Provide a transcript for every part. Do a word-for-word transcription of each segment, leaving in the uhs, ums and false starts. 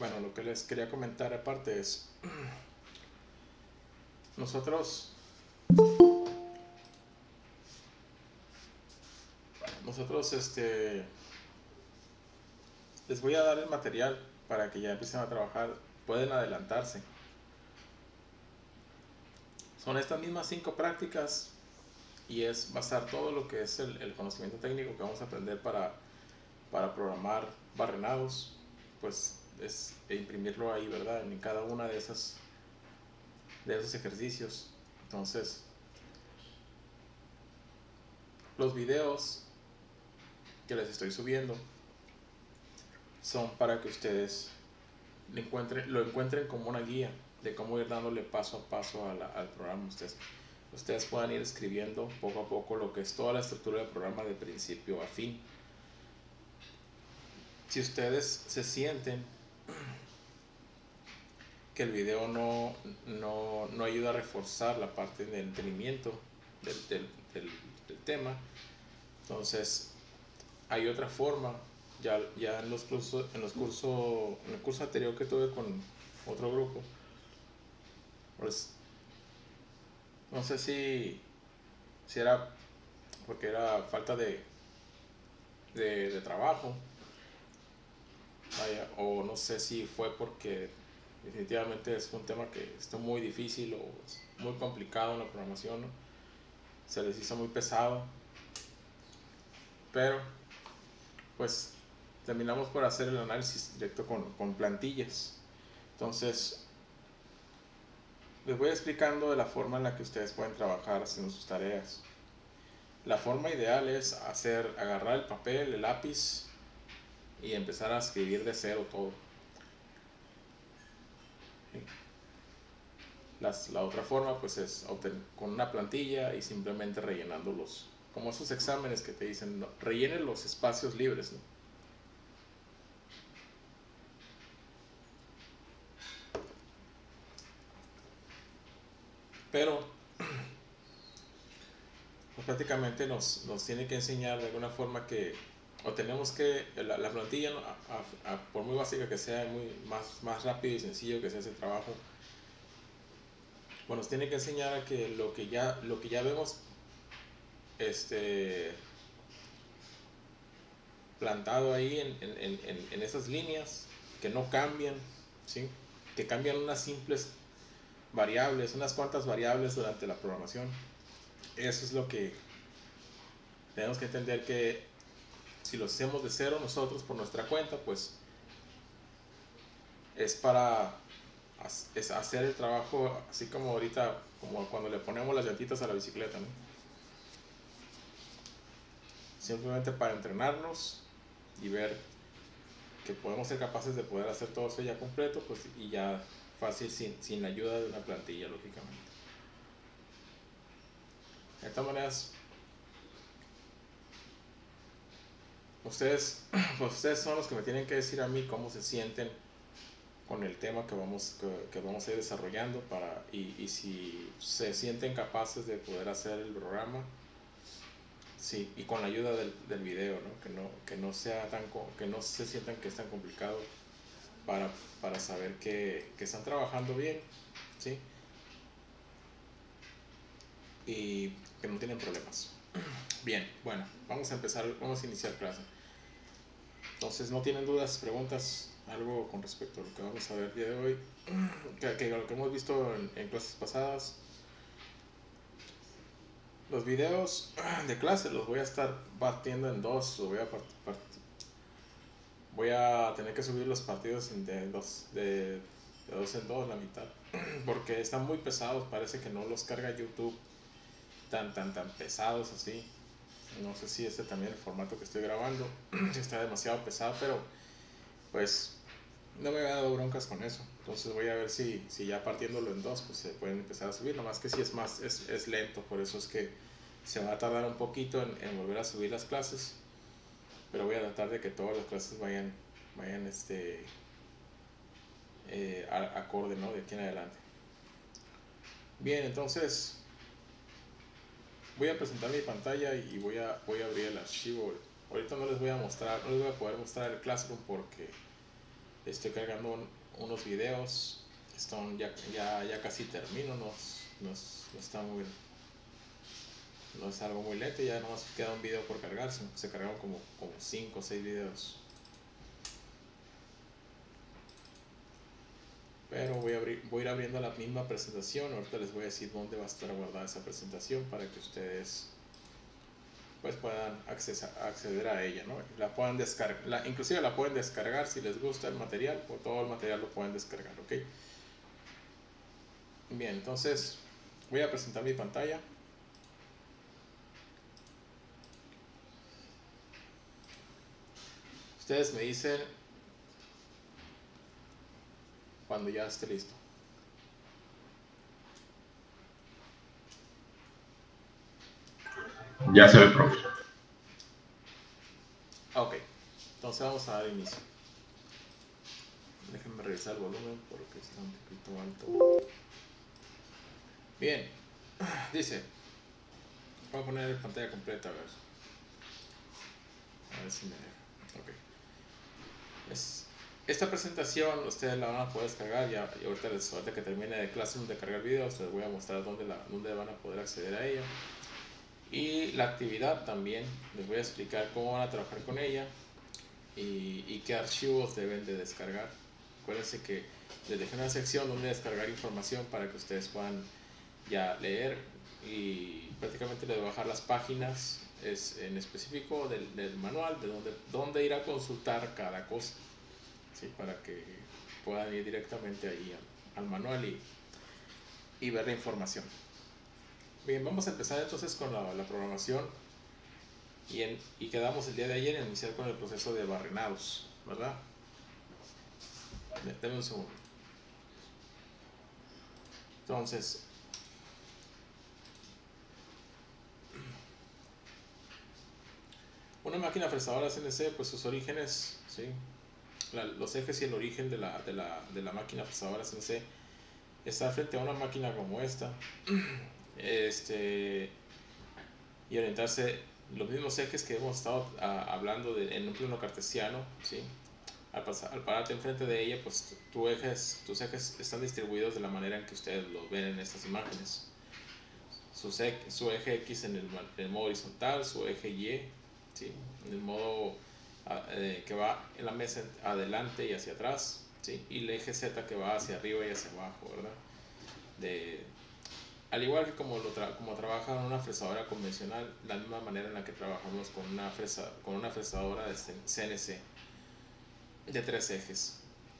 bueno, lo que les quería comentar aparte es, nosotros, nosotros, este, les voy a dar el material para que ya empiecen a trabajar, pueden adelantarse. Son estas mismas cinco prácticas y es basar todo lo que es el, el conocimiento técnico que vamos a aprender para, para programar barrenados, pues es imprimirlo ahí, ¿verdad? En cada una de esas de esos ejercicios. Entonces, los videos que les estoy subiendo son para que ustedes lo encuentren, lo encuentren como una guía de cómo ir dándole paso a paso a la, al programa. Ustedes, ustedes puedan ir escribiendo poco a poco lo que es toda la estructura del programa de principio a fin. Si ustedes se sienten que el video no, no, no ayuda a reforzar la parte del entendimiento del, del, del, del tema, entonces hay otra forma. Ya, ya en los cursos, en los cursos, en el curso anterior que tuve con otro grupo, pues no sé si, si era porque era falta de, de, de trabajo, vaya, o no sé si fue porque definitivamente es un tema que está muy difícil o es muy complicado en la programación, ¿no? Se les hizo muy pesado, pero pues terminamos por hacer el análisis directo con, con plantillas. Entonces les voy explicando de la forma en la que ustedes pueden trabajar haciendo sus tareas. La forma ideal es hacer, agarrar el papel, el lápiz y empezar a escribir de cero todo. Las, la otra forma pues es obtener, con una plantilla y simplemente rellenándolos, como esos exámenes que te dicen, no, rellenen los espacios libres, ¿no? Pero pues, prácticamente nos, nos tiene que enseñar de alguna forma que, o tenemos que, la, la plantilla, ¿no? a, a, a, por muy básica que sea, muy más, más rápido y sencillo que sea ese trabajo, bueno, nos tiene que enseñar a que lo que ya, lo que ya vemos este, plantado ahí en, en, en, en esas líneas, que no cambian, ¿sí? Que cambian unas simples variables, unas cuantas variables durante la programación. Eso es lo que tenemos que entender, que si lo hacemos de cero nosotros por nuestra cuenta, pues es para es hacer el trabajo así como ahorita, como cuando le ponemos las llantitas a la bicicleta, ¿no? Simplemente para entrenarnos y ver que podemos ser capaces de poder hacer todo eso ya completo, pues, y ya fácil sin, sin la ayuda de una plantilla, lógicamente. De todas maneras, ustedes, pues ustedes son los que me tienen que decir a mí cómo se sienten con el tema que vamos, que, que vamos a ir desarrollando para, y, y si se sienten capaces de poder hacer el programa, sí, y con la ayuda del, del video, ¿no? Que no, que no sea tan, que no se sientan que es tan complicado, para, para saber que, que están trabajando bien, ¿sí? Y que no tienen problemas. Bien, bueno, vamos a empezar, vamos a iniciar clase. Entonces, ¿no tienen dudas, preguntas, algo con respecto a lo que vamos a ver el día de hoy? Que, que lo que hemos visto en, en clases pasadas. Los videos de clase los voy a estar partiendo en dos, los voy a part, part, voy a tener que subir los partidos de dos, de, de dos en dos, la mitad, porque están muy pesados, parece que no los carga YouTube tan tan tan pesados así. No sé si este también el formato que estoy grabando está demasiado pesado, pero pues no me he dado broncas con eso. Entonces voy a ver si, si ya partiéndolo en dos pues se pueden empezar a subir, nomás que si es más, es, es lento, por eso es que se va a tardar un poquito en, en volver a subir las clases, pero voy a tratar de que todas las clases vayan vayan este eh, acorde, ¿no? De aquí en adelante. Bien, entonces voy a presentar mi pantalla y voy a, voy a abrir el archivo. Ahorita no les voy a mostrar, no les voy a poder mostrar el Classroom porque Estoy cargando un, unos videos. Están ya, ya, ya casi termino. No, no, no está muy, no es algo muy lento. Ya nomás queda un video por cargar. Se, se cargaron como cinco o seis videos. Pero voy a, abrir, voy a ir abriendo la misma presentación. Ahorita les voy a decir dónde va a estar guardada esa presentación para que ustedes pues puedan accesa, acceder a ella, ¿no? La puedan descargar, la, inclusive la pueden descargar si les gusta el material, o todo el material lo pueden descargar, ¿ok? Bien, entonces voy a presentar mi pantalla. Ustedes me dicen cuando ya esté listo. Ya se ve, profe. Ok, entonces vamos a dar inicio. Déjenme revisar el volumen porque está un poquito alto. Bien, dice, voy a poner la pantalla completa, a ver. A ver si me deja. Ok. Es, esta presentación ustedes la van a poder descargar. Ya, y ahorita, les, ahorita que termine de clase de cargar videos, les voy a mostrar dónde, la, dónde van a poder acceder a ella. Y la actividad también, les voy a explicar cómo van a trabajar con ella y, y qué archivos deben de descargar. Acuérdense que les dejé una sección donde descargar información para que ustedes puedan ya leer y prácticamente les voy a bajar las páginas es en específico del, del manual de donde, donde ir a consultar cada cosa, ¿sí? Para que puedan ir directamente ahí al, al manual y, y ver la información. Bien, vamos a empezar entonces con la, la programación y, en, y quedamos el día de ayer en iniciar con el proceso de barrenados, ¿verdad? Denme un segundo. Entonces, una máquina fresadora C N C, pues sus orígenes, ¿sí? La, los ejes y el origen de la, de la, de la máquina fresadora C N C está frente a una máquina como esta, este, y orientarse los mismos ejes que hemos estado a, hablando de, en un plano cartesiano, ¿sí? Al, pasar, al pararte enfrente de ella, pues tu ejes, tus ejes están distribuidos de la manera en que ustedes los ven en estas imágenes. Su, su eje X en el, en el modo horizontal, su eje Y, ¿sí? En el modo eh, que va en la mesa adelante y hacia atrás, ¿sí? Y el eje Z que va hacia arriba y hacia abajo, ¿verdad? De, al igual que como, lo tra como trabaja una fresadora convencional, la misma manera en la que trabajamos con una, fresa con una fresadora de C N C de tres ejes.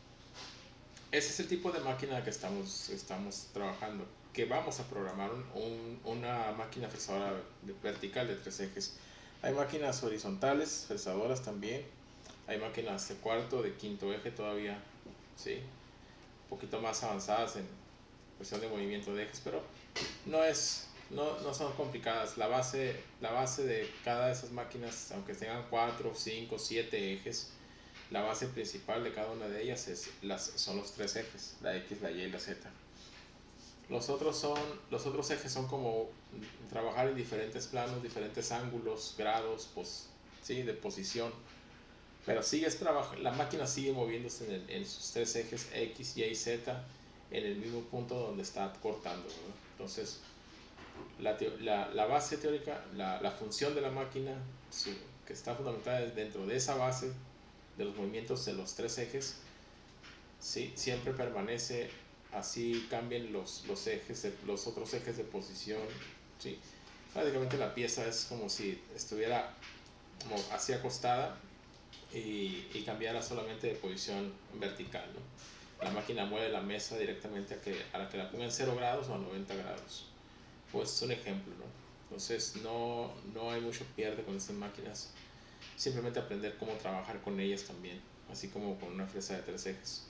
Ese es el tipo de máquina que estamos, estamos trabajando, que vamos a programar un, un, una máquina fresadora vertical de tres ejes. Hay máquinas horizontales, fresadoras también, hay máquinas de cuarto, de quinto eje todavía, ¿sí? Un poquito más avanzadas en cuestión de movimiento de ejes, pero no, es, no, no son complicadas. La base, la base de cada de esas máquinas, aunque tengan cuatro, cinco, siete ejes, la base principal de cada una de ellas es las, son los tres ejes, la X, la Y y la Z. Los otros, son, los otros ejes son como trabajar en diferentes planos, diferentes ángulos, grados, pos, ¿sí? De posición. Pero sigues la máquina sigue moviéndose en, el, en sus tres ejes X, Y y Z en el mismo punto donde está cortando, ¿verdad? Entonces, la, la, la base teórica, la, la función de la máquina, su, que está fundamentada dentro de esa base, de los movimientos de los tres ejes, ¿sí? Siempre permanece así, cambien los, los ejes, de, los otros ejes de posición, ¿sí? Prácticamente la pieza es como si estuviera como así acostada y, y cambiara solamente de posición vertical, ¿no? La máquina mueve la mesa directamente a, que, a la que la ponga en cero grados o a noventa grados. Pues es un ejemplo, ¿no? Entonces no, no hay mucho pierde con estas máquinas. Simplemente aprender cómo trabajar con ellas también, así como con una fresa de tres ejes.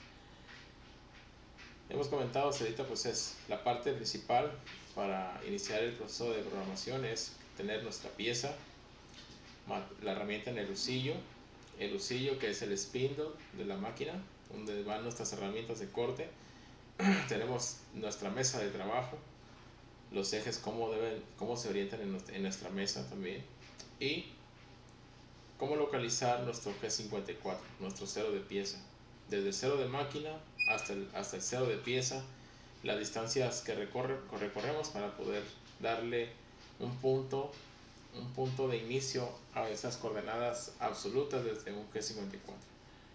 Hemos comentado hasta ahorita, pues es la parte principal para iniciar el proceso de programación es tener nuestra pieza, la herramienta en el husillo, el husillo que es el spindle de la máquina, donde van nuestras herramientas de corte. Tenemos nuestra mesa de trabajo, los ejes cómo, deben, cómo se orientan en nuestra, en nuestra mesa también, y cómo localizar nuestro G cincuenta y cuatro, nuestro cero de pieza. desde el cero de máquina hasta el, hasta el cero de pieza, las distancias que recorre, recorremos para poder darle un punto, un punto de inicio a esas coordenadas absolutas desde un G cincuenta y cuatro.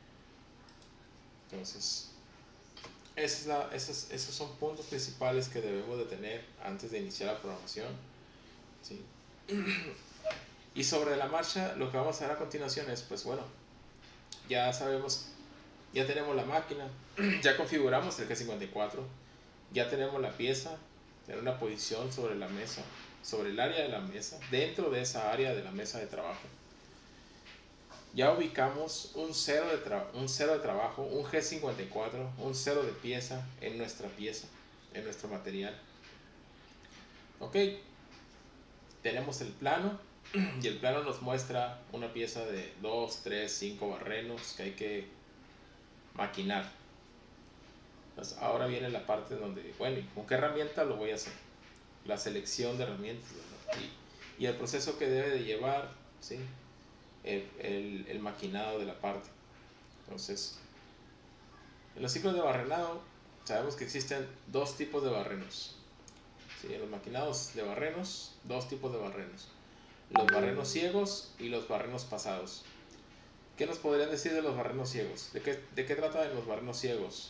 Entonces, esa es la, esos, esos son puntos principales que debemos de tener antes de iniciar la programación, ¿sí? Y sobre la marcha, lo que vamos a hacer a continuación es, pues bueno, ya sabemos, ya tenemos la máquina, ya configuramos el G cincuenta y cuatro, ya tenemos la pieza en una posición sobre la mesa, sobre el área de la mesa, dentro de esa área de la mesa de trabajo. Ya ubicamos un cero de, tra un cero de trabajo, un G cincuenta y cuatro, un cero de pieza en nuestra pieza, en nuestro material. Ok, tenemos el plano y el plano nos muestra una pieza de dos, tres, cinco barrenos que hay que maquinar. Entonces, ahora viene la parte donde, bueno, ¿con qué herramienta lo voy a hacer? La selección de herramientas, ¿verdad? Y, y el proceso que debe de llevar, ¿sí? el, el, el maquinado de la parte. Entonces, en los ciclos de barrenado sabemos que existen dos tipos de barrenos, ¿sí? En los maquinados de barrenos, dos tipos de barrenos: los barrenos ciegos y los barrenos pasados. ¿Qué nos podrían decir de los barrenos ciegos? ¿De qué, de qué tratan los barrenos ciegos?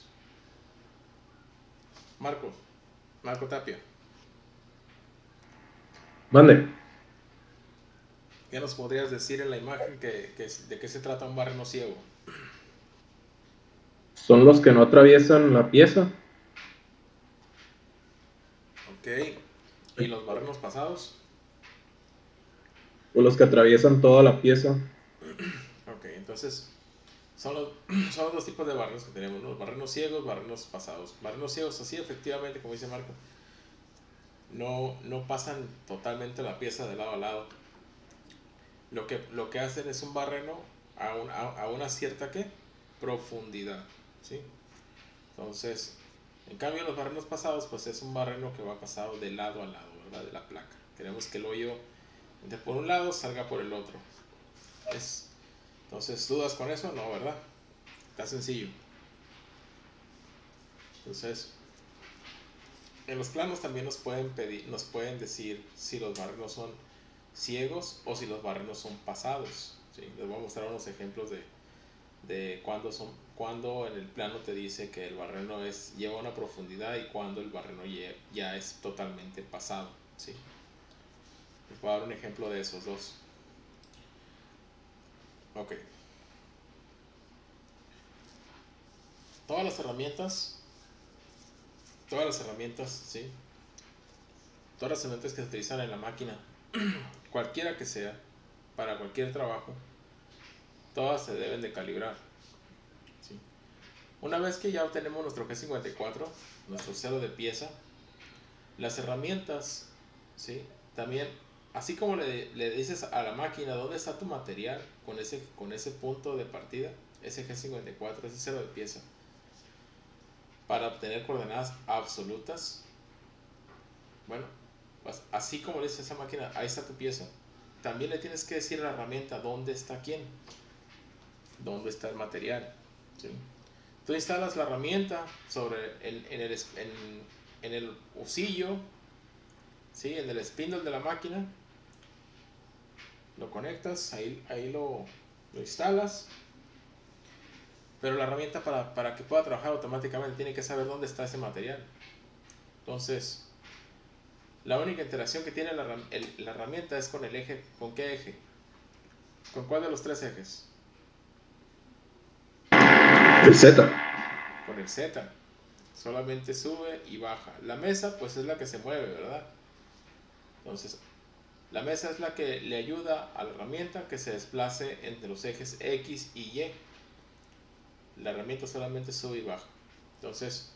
Marco, Marco Tapia. Mande. ¿Qué nos podrías decir en la imagen que, que, de qué se trata un barreno ciego? Son los que no atraviesan la pieza. Ok. ¿Y los barrenos pasados? O los que atraviesan toda la pieza. Ok, entonces son los, son los dos tipos de barrenos que tenemos, ¿no? Barrenos ciegos, barrenos pasados. Barrenos ciegos, así efectivamente, como dice Marco, no, no pasan totalmente la pieza de lado a lado. Lo que, lo que hacen es un barreno a, un, a, a una cierta ¿qué? Profundidad, ¿sí? Entonces, en cambio los barrenos pasados, pues es un barreno que va pasado de lado a lado, ¿verdad? De la placa. Queremos que el hoyo entre por un lado, salga por el otro. Es, entonces, ¿dudas con eso? No, ¿verdad? Está sencillo. Entonces, en los planos también nos pueden pedir, nos pueden decir si los barrenos son ciegos o si los barrenos son pasados, ¿sí? Les voy a mostrar unos ejemplos de, de cuando, son, cuando en el plano te dice que el barreno es, lleva una profundidad y cuando el barreno ya, ya es totalmente pasado, ¿sí? Les voy a dar un ejemplo de esos dos. Ok. Todas las herramientas, todas las herramientas, ¿sí? Todas las herramientas que se utilizan en la máquina, cualquiera que sea, para cualquier trabajo, todas se deben de calibrar, ¿sí? Una vez que ya obtenemos nuestro G cincuenta y cuatro, nuestro cero de pieza, las herramientas, ¿sí? También, así como le, le dices a la máquina dónde está tu material con ese, con ese punto de partida, ese G cincuenta y cuatro, ese cero de pieza, para obtener coordenadas absolutas, bueno, pues así como le dices a esa máquina, ahí está tu pieza, también le tienes que decir a la herramienta dónde está quién, dónde está el material, ¿sí? Tú instalas la herramienta sobre en, en, el, en, en el usillo, ¿sí? En el spindle de la máquina, lo conectas, ahí, ahí lo, lo instalas, pero la herramienta para, para que pueda trabajar automáticamente tiene que saber dónde está ese material. Entonces, la única interacción que tiene la, el, la herramienta es con el eje. ¿Con qué eje? ¿Con cuál de los tres ejes? El Z. Con el Z. Solamente sube y baja. La mesa pues es la que se mueve, ¿verdad? Entonces, la mesa es la que le ayuda a la herramienta que se desplace entre los ejes X y Y. La herramienta solamente sube y baja. Entonces,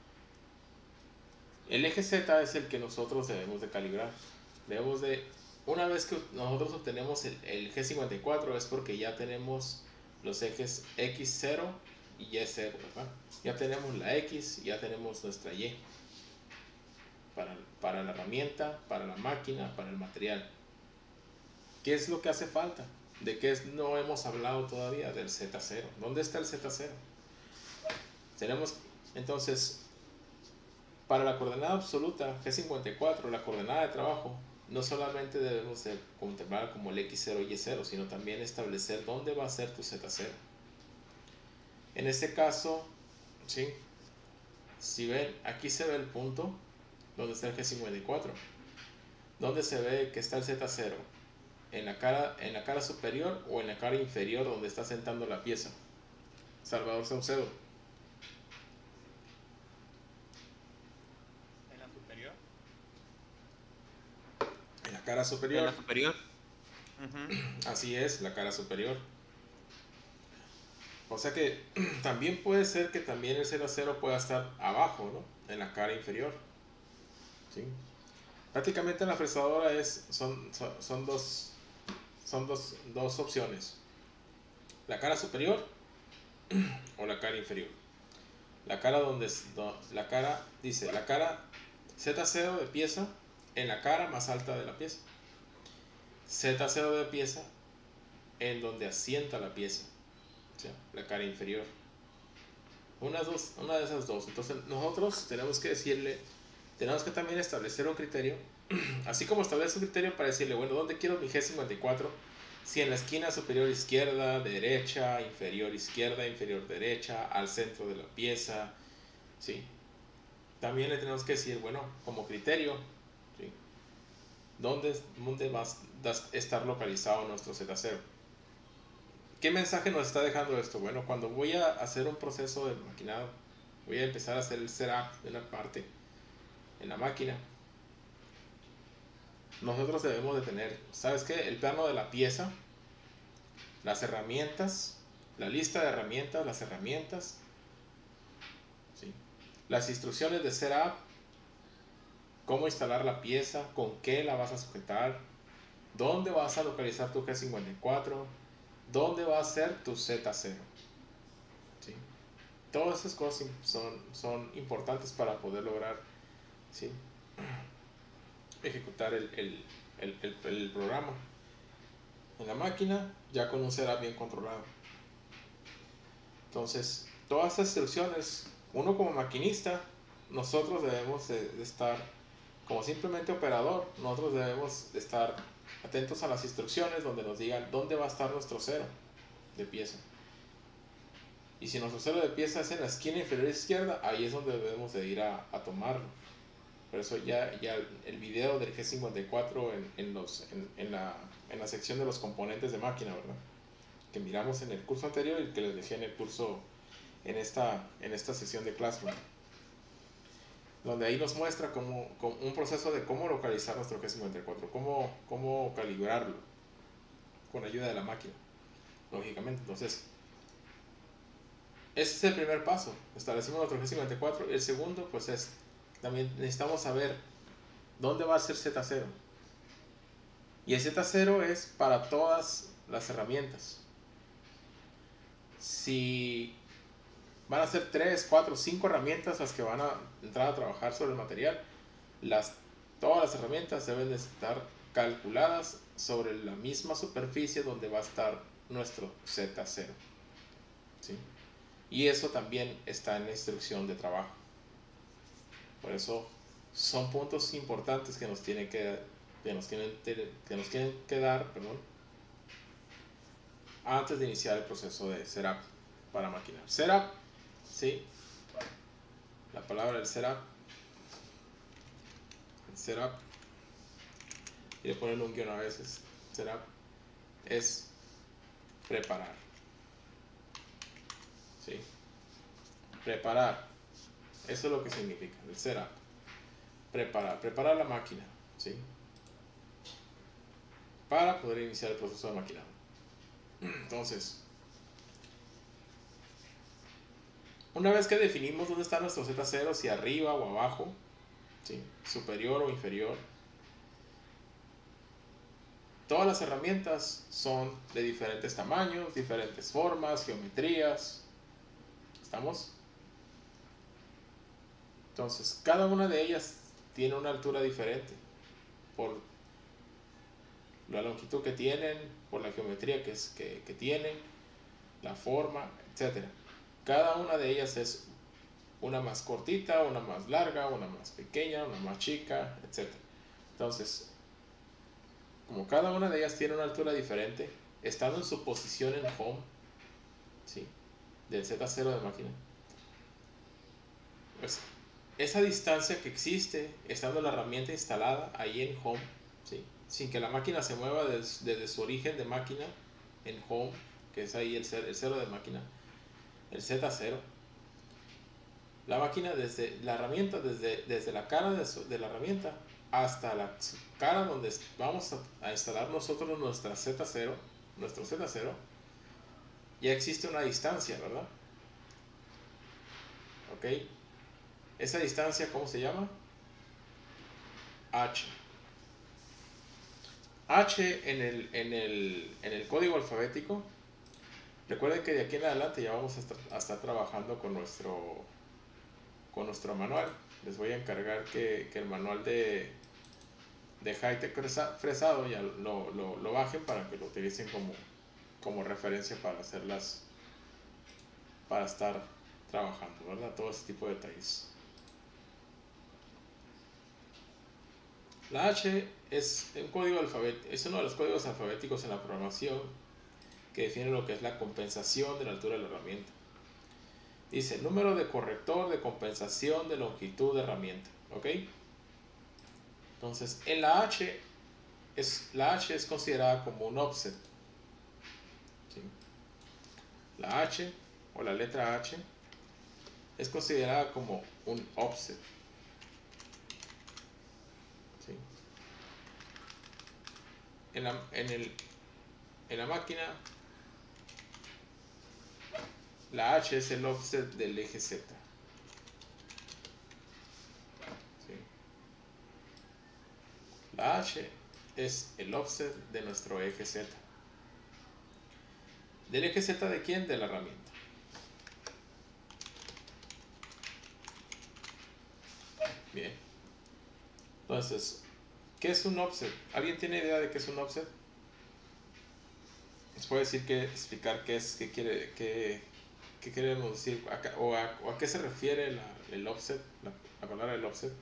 el eje Z es el que nosotros debemos de calibrar. Debemos de, una vez que nosotros obtenemos el, el G cincuenta y cuatro es porque ya tenemos los ejes X cero y Y cero, ¿verdad? Ya tenemos la X, ya tenemos nuestra Y. Para, para la herramienta, para la máquina, para el material. ¿Qué es lo que hace falta? ¿De qué no hemos hablado todavía? Del Z cero. ¿Dónde está el Z cero? tenemos entonces, para la coordenada absoluta G cincuenta y cuatro, la coordenada de trabajo, no solamente debemos de contemplar como el equis cero y y cero, sino también establecer dónde va a ser tu zeta cero. En este caso, ¿sí? Si ven, aquí se ve el punto donde está el G cincuenta y cuatro. ¿Dónde se ve que está el zeta cero? ¿En la cara, en la cara superior o en la cara inferior donde está sentando la pieza? Salvador Saucedo. ¿En la superior? En la cara superior. En la superior. Uh-huh. Así es, la cara superior. O sea que también puede ser que también el zeta cero pueda estar abajo, ¿no? En la cara inferior. ¿Sí? Prácticamente en la fresadora es, son, son, son, dos, son dos, dos opciones. La cara superior o la cara inferior. La cara donde no, la cara dice la cara zeta cero de pieza en la cara más alta de la pieza. zeta cero de pieza en donde asienta la pieza. ¿Sí? La cara inferior. Una, dos, una de esas dos. Entonces nosotros tenemos que decirle, tenemos que también establecer un criterio, así como establecer un criterio para decirle, bueno, ¿dónde quiero mi G cincuenta y cuatro? Si en la esquina superior izquierda, derecha, inferior izquierda, inferior derecha, al centro de la pieza, ¿sí? También le tenemos que decir, bueno, como criterio, ¿sí? ¿Dónde, dónde va a estar localizado nuestro zeta cero? ¿Qué mensaje nos está dejando esto? Bueno, cuando voy a hacer un proceso de maquinado, voy a empezar a hacer el setup de una parte en la máquina. Nosotros debemos de tener, ¿sabes qué? El plano de la pieza, las herramientas, la lista de herramientas, las herramientas, ¿sí? Las instrucciones de setup, cómo instalar la pieza, con qué la vas a sujetar, dónde vas a localizar tu G cincuenta y cuatro, dónde va a ser tu zeta cero. ¿Sí? Todas esas cosas son, son importantes para poder lograr, ¿sí? ejecutar el, el, el, el, el programa en la máquina ya con un setup bien controlado. Entonces, todas estas instrucciones, uno como maquinista, nosotros debemos de, de estar, como simplemente operador, nosotros debemos de estar atentos a las instrucciones donde nos digan dónde va a estar nuestro cero de pieza. Y si nuestro cero de pieza es en la esquina inferior izquierda, ahí es donde debemos de ir a, a tomarlo. Por eso ya, ya el video del G cincuenta y cuatro en, en, los, en, en, la, en la sección de los componentes de máquina, ¿verdad? Que miramos en el curso anterior y que les dejé en el curso, en esta, en esta sesión de Classroom, donde ahí nos muestra cómo, cómo, un proceso de cómo localizar nuestro G cincuenta y cuatro, cómo, cómo calibrarlo con ayuda de la máquina, lógicamente. Entonces, ese es el primer paso, establecimos nuestro G cincuenta y cuatro, y el segundo pues es, también necesitamos saber dónde va a ser zeta cero. Y el zeta cero es para todas las herramientas. Si van a ser tres, cuatro, cinco herramientas las que van a entrar a trabajar sobre el material, las, todas las herramientas deben de estar calculadas sobre la misma superficie donde va a estar nuestro zeta cero. ¿Sí? Y eso también está en la instrucción de trabajo. Por eso son puntos importantes que nos tienen que, que, nos tienen, que, nos tienen que dar perdón, antes de iniciar el proceso de setup para maquinar. Setup, ¿sí? La palabra del setup, el setup, y le ponen un guión a veces, setup es preparar. ¿Sí? Preparar, eso es lo que significa el setup. Preparar, preparar la máquina, ¿sí? Para poder iniciar el proceso de maquinado. Entonces, una vez que definimos dónde está nuestro zeta cero, si arriba o abajo, ¿sí? Superior o inferior, todas las herramientas son de diferentes tamaños, diferentes formas, geometrías. ¿Estamos? Entonces, cada una de ellas tiene una altura diferente por la longitud que tienen, por la geometría que, es, que, que tienen, la forma, etcétera. Cada una de ellas es una más cortita, una más larga, una más pequeña, una más chica, etcétera. Entonces, como cada una de ellas tiene una altura diferente, estando en su posición en home, ¿sí?, del Z cero de máquina, pues esa distancia que existe estando la herramienta instalada ahí en home, ¿sí?, sin que la máquina se mueva des, desde su origen de máquina en home, que es ahí el, el cero de máquina, el Z cero, la máquina desde la herramienta, desde, desde la cara de, su, de la herramienta hasta la cara donde vamos a, a instalar nosotros nuestra Z cero, nuestro Z cero, ya existe una distancia, ¿verdad? Ok, esa distancia, ¿cómo se llama? H. H en el, en el, en el código alfabético. Recuerden que de aquí en adelante ya vamos a estar, a estar trabajando con nuestro, con nuestro manual. Les voy a encargar que, que el manual de, de Hightech Fresado ya lo, lo, lo bajen para que lo utilicen como, como referencia para hacerlas, para estar trabajando, ¿verdad? Todo ese tipo de detalles. La H es, un código alfabético, es uno de los códigos alfabéticos en la programación que define lo que es la compensación de la altura de la herramienta. Dice número de corrector de compensación de longitud de herramienta. ¿Ok? Entonces, en la H, es, la H es considerada como un offset. ¿Sí? La H, o la letra H, es considerada como un offset. ¿Sí? En la, en, el, en la máquina, la H es el offset del eje Z. ¿Sí? La H es el offset de nuestro eje Z. ¿Del eje Z de quién? De la herramienta. Bien. Entonces, ¿qué es un offset? ¿Alguien tiene idea de qué es un offset? ¿Les puedo decir que, explicar qué es, qué quiere, qué, qué queremos decir, acá, o, a, o a qué se refiere la, el offset, la, la palabra el offset?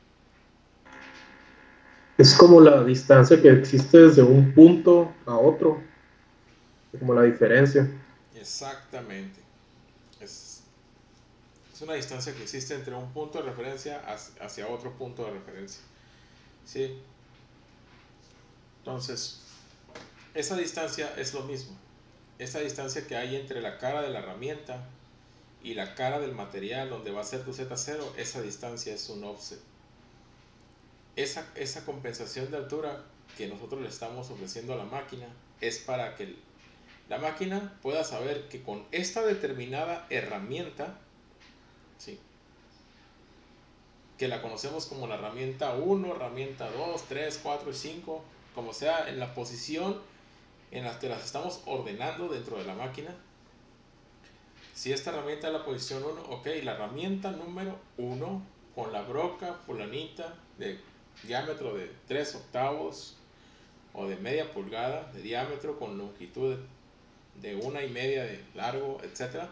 Es como la distancia que existe desde un punto a otro, como la diferencia. Exactamente. Es, es una distancia que existe entre un punto de referencia hacia otro punto de referencia. ¿Sí? Entonces, esa distancia es lo mismo. Esa distancia que hay entre la cara de la herramienta y la cara del material donde va a ser tu Z cero, esa distancia es un offset. Esa, esa compensación de altura que nosotros le estamos ofreciendo a la máquina es para que la máquina pueda saber que con esta determinada herramienta, ¿sí?, que la conocemos como la herramienta uno, herramienta dos, tres, cuatro y cinco, como sea, en la posición en la que las estamos ordenando dentro de la máquina. Si esta herramienta es la posición uno, ok, la herramienta número uno con la broca fulanita de diámetro de tres octavos o de media pulgada de diámetro con longitud de una y media de largo, etcétera.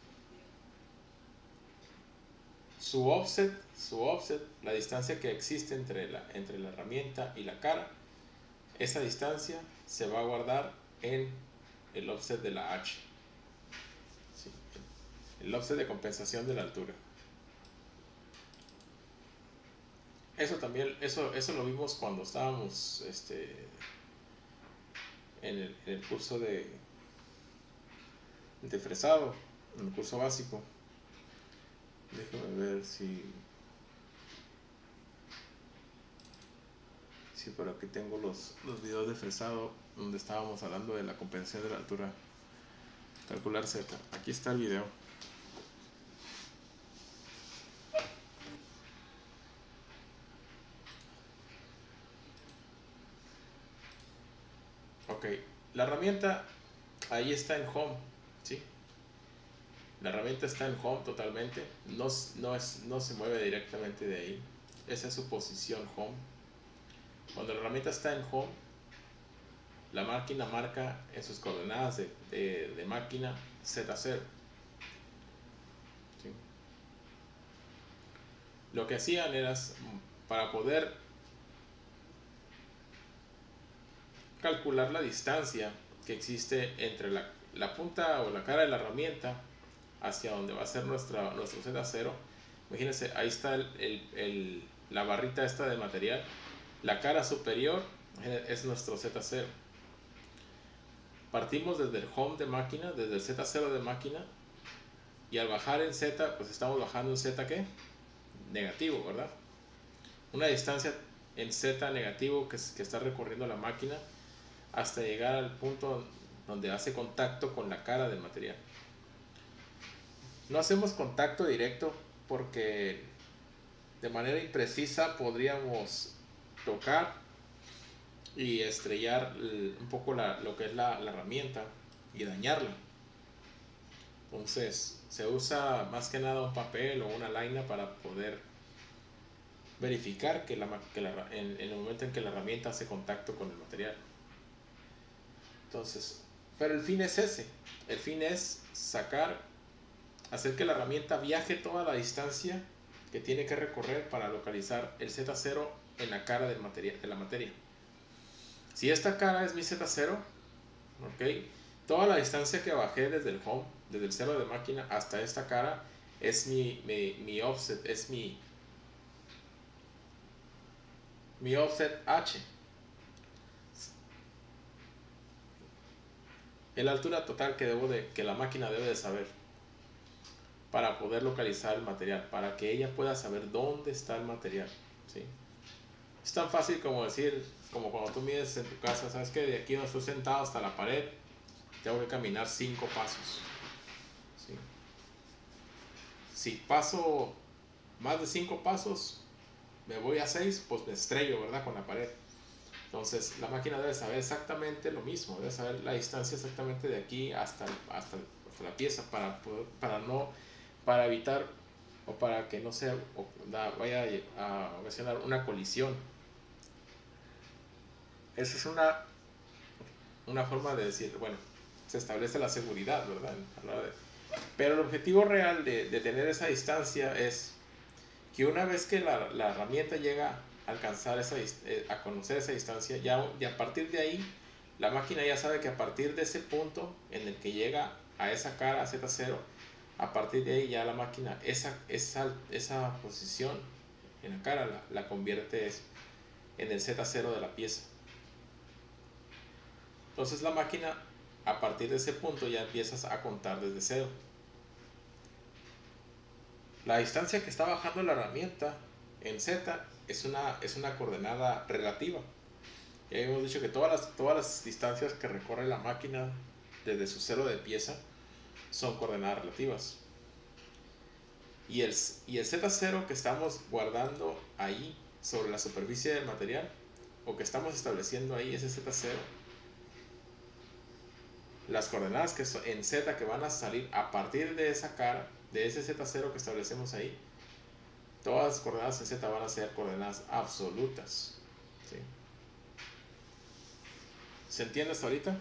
Su offset, su offset, la distancia que existe entre la, entre la herramienta y la cara, esa distancia se va a guardar en el offset de la H. Sí, el offset de compensación de la altura. Eso también, eso, eso lo vimos cuando estábamos este, en, el, en el curso de, de fresado, en el curso básico. Déjame ver si, si por aquí tengo los, los videos de fresado donde estábamos hablando de la compensación de la altura. Calcular Z. Aquí está el video. Ok, la herramienta ahí está en home, ¿sí? La herramienta está en home totalmente, no, no, es, no se mueve directamente de ahí. Esa es su posición home. Cuando la herramienta está en home, la máquina marca en sus coordenadas de, de, de máquina Z cero. ¿Sí? lo que hacían era, para poder calcular la distancia que existe entre la, la punta o la cara de la herramienta hacia donde va a ser nuestra, nuestro Z cero. Imagínense, ahí está el, el, el, la barrita esta de material. La cara superior es nuestro Z cero. Partimos desde el home de máquina, desde el Z cero de máquina, y al bajar en Z, pues estamos bajando en Z, ¿qué? Negativo, ¿verdad? Una distancia en Z negativo que, que está recorriendo la máquina hasta llegar al punto donde hace contacto con la cara del material. No hacemos contacto directo porque de manera imprecisa podríamos tocar y estrellar un poco la, lo que es la, la herramienta y dañarla. Entonces se usa más que nada un papel o una laina para poder verificar que, la, que la, en, en el momento en que la herramienta hace contacto con el material. Entonces, pero el fin es ese. El fin es sacar, hacer que la herramienta viaje toda la distancia que tiene que recorrer para localizar el Z cero en la cara del material, de la materia. Si esta cara es mi Z cero, ¿ok? Toda la distancia que bajé desde el home, desde el cero de máquina hasta esta cara, es mi, mi, mi offset, es mi, mi offset H. Es la altura total que, debo de, que la máquina debe de saber para poder localizar el material, para que ella pueda saber dónde está el material, ¿sí? Es tan fácil como decir, como cuando tú mides en tu casa, sabes que de aquí donde estoy sentado hasta la pared tengo que caminar cinco pasos, ¿sí? Si paso más de cinco pasos, me voy a seis, pues me estrello, ¿verdad?, con la pared. Entonces la máquina debe saber exactamente lo mismo, debe saber la distancia exactamente de aquí hasta, hasta, hasta la pieza para, poder, para, no, para evitar o para que no se o, da, vaya a ocasionar una colisión. Esa es una, una forma de decir, bueno, se establece la seguridad, ¿verdad? Pero el objetivo real de, de tener esa distancia es que una vez que la, la herramienta llega a alcanzar esa, a conocer esa distancia, ya, y a partir de ahí, la máquina ya sabe que a partir de ese punto en el que llega a esa cara, a Z cero, a partir de ahí ya la máquina, esa, esa, esa posición en la cara la, la convierte en el Z cero de la pieza. Entonces la máquina, a partir de ese punto, ya empiezas a contar desde cero. La distancia que está bajando la herramienta en Z es una, es una coordenada relativa. Ya hemos dicho que todas las, todas las distancias que recorre la máquina desde su cero de pieza son coordenadas relativas. Y el, y el Z cero que estamos guardando ahí sobre la superficie del material, o que estamos estableciendo ahí, ese Z cero, las coordenadas que son en Z que van a salir a partir de esa cara, de ese Z cero que establecemos ahí, todas las coordenadas en Z van a ser coordenadas absolutas, ¿sí? ¿Se entiende hasta ahorita?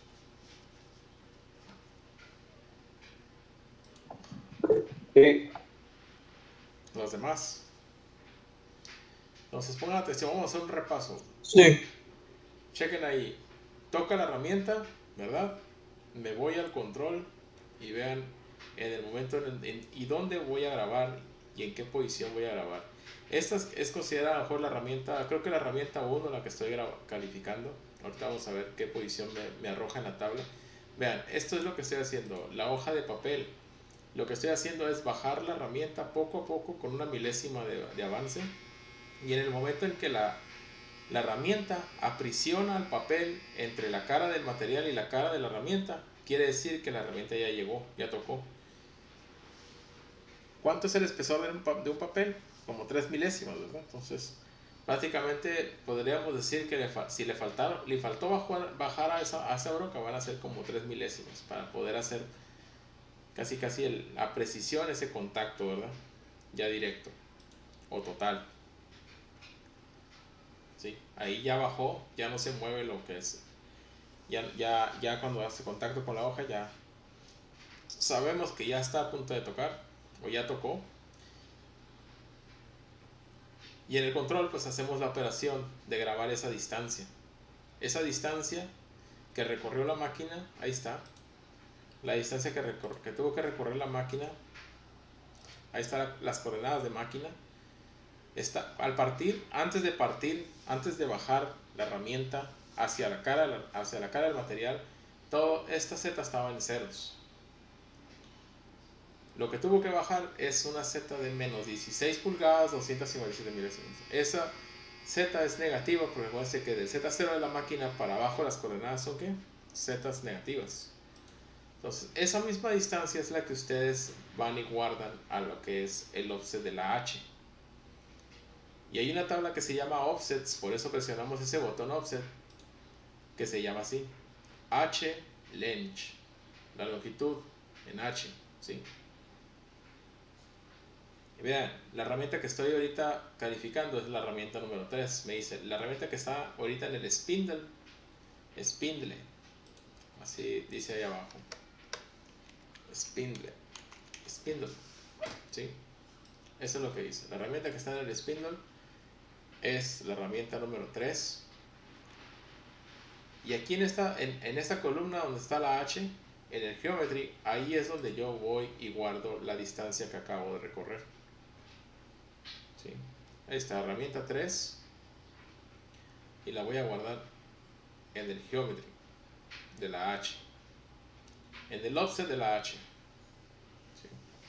Sí. Los demás. Entonces pongan atención, vamos a hacer un repaso. Sí. Chequen ahí. Toca la herramienta, ¿verdad? Me voy al control y vean en el momento en, en, y dónde voy a grabar y en qué posición voy a grabar. Esta es, es considerada a lo mejor la herramienta, creo que la herramienta uno, la que estoy calificando. Ahorita vamos a ver qué posición me, me arroja en la tabla. Vean, esto es lo que estoy haciendo. La hoja de papel. Lo que estoy haciendo es bajar la herramienta poco a poco con una milésima de, de avance. Y en el momento en que la, la herramienta aprisiona el papel entre la cara del material y la cara de la herramienta, quiere decir que la herramienta ya llegó, ya tocó. ¿Cuánto es el espesor de un, de un papel? Como tres milésimas, ¿verdad? Entonces, prácticamente podríamos decir que le, si le, faltaron, le faltó bajar, bajar a, esa, a esa broca, van a ser como tres milésimas para poder hacer casi casi el, la precisión, ese contacto, ¿verdad? Ya directo o total. ¿Sí? Ahí ya bajó, ya no se mueve lo que es. Ya, ya, ya cuando hace contacto con la hoja, ya sabemos que ya está a punto de tocar o ya tocó. Y en el control pues hacemos la operación de grabar esa distancia. Esa distancia que recorrió la máquina, ahí está. La distancia que, que tuvo que recorrer la máquina, ahí están las coordenadas de máquina. Está, al partir, antes de partir, antes de bajar la herramienta hacia la cara, hacia la cara del material, toda esta Z estaba en ceros. Lo que tuvo que bajar es una Z de menos dieciséis pulgadas, doscientos cincuenta y siete milésimas. Esa Z es negativa porque recuerden que del Z cero de la máquina para abajo las coordenadas son ¿qué? Zetas negativas. Entonces, esa misma distancia es la que ustedes van y guardan a lo que es el offset de la H. Y hay una tabla que se llama offsets, por eso presionamos ese botón offset, que se llama así, H length, la longitud en H, ¿sí? Y vean, la herramienta que estoy ahorita calificando es la herramienta número tres. Me dice, la herramienta que está ahorita en el spindle, spindle, así dice ahí abajo, spindle, spindle, ¿sí? Eso es lo que dice, la herramienta que está en el spindle es la herramienta número tres. Y aquí en esta, en, en esta columna donde está la H, en el Geometry, ahí es donde yo voy y guardo la distancia que acabo de recorrer. ¿Sí? Ahí está, herramienta tres. Y la voy a guardar en el Geometry de la H. En el offset de la H. ¿Sí?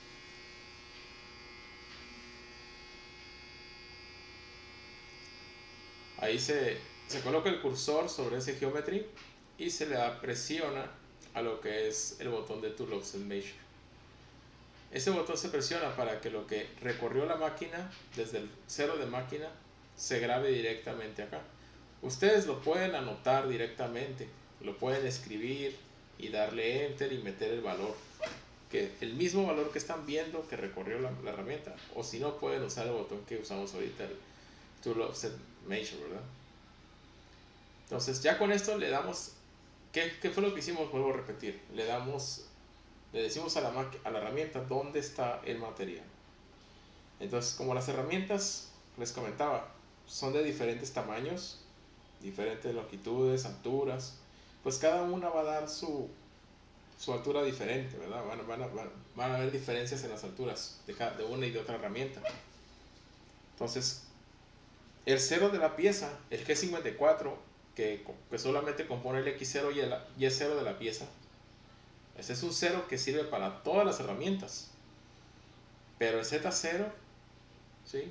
Ahí se, se coloca el cursor sobre ese Geometry y se le da presiona a lo que es el botón de Tool Offset Measure. Ese botón se presiona para que lo que recorrió la máquina desde el cero de máquina se grabe directamente acá. Ustedes lo pueden anotar directamente, lo pueden escribir y darle enter y meter el valor, que el mismo valor que están viendo que recorrió la, la herramienta, o si no pueden usar el botón que usamos ahorita, el Tool Offset Measure, ¿verdad? Entonces ya con esto le damos, ¿qué, qué fue lo que hicimos? Vuelvo a repetir, le damos, le decimos a la, a la herramienta dónde está el material. Entonces, como las herramientas, les comentaba, son de diferentes tamaños, diferentes longitudes, alturas, pues cada una va a dar su, su altura diferente, ¿verdad? Van, van, a, van, van a haber diferencias en las alturas de, cada, de una y de otra herramienta. Entonces, el cero de la pieza, el G cincuenta y cuatro, que, que solamente compone el X cero y el Y cero de la pieza, ese es un cero que sirve para todas las herramientas. Pero el Z cero, ¿sí?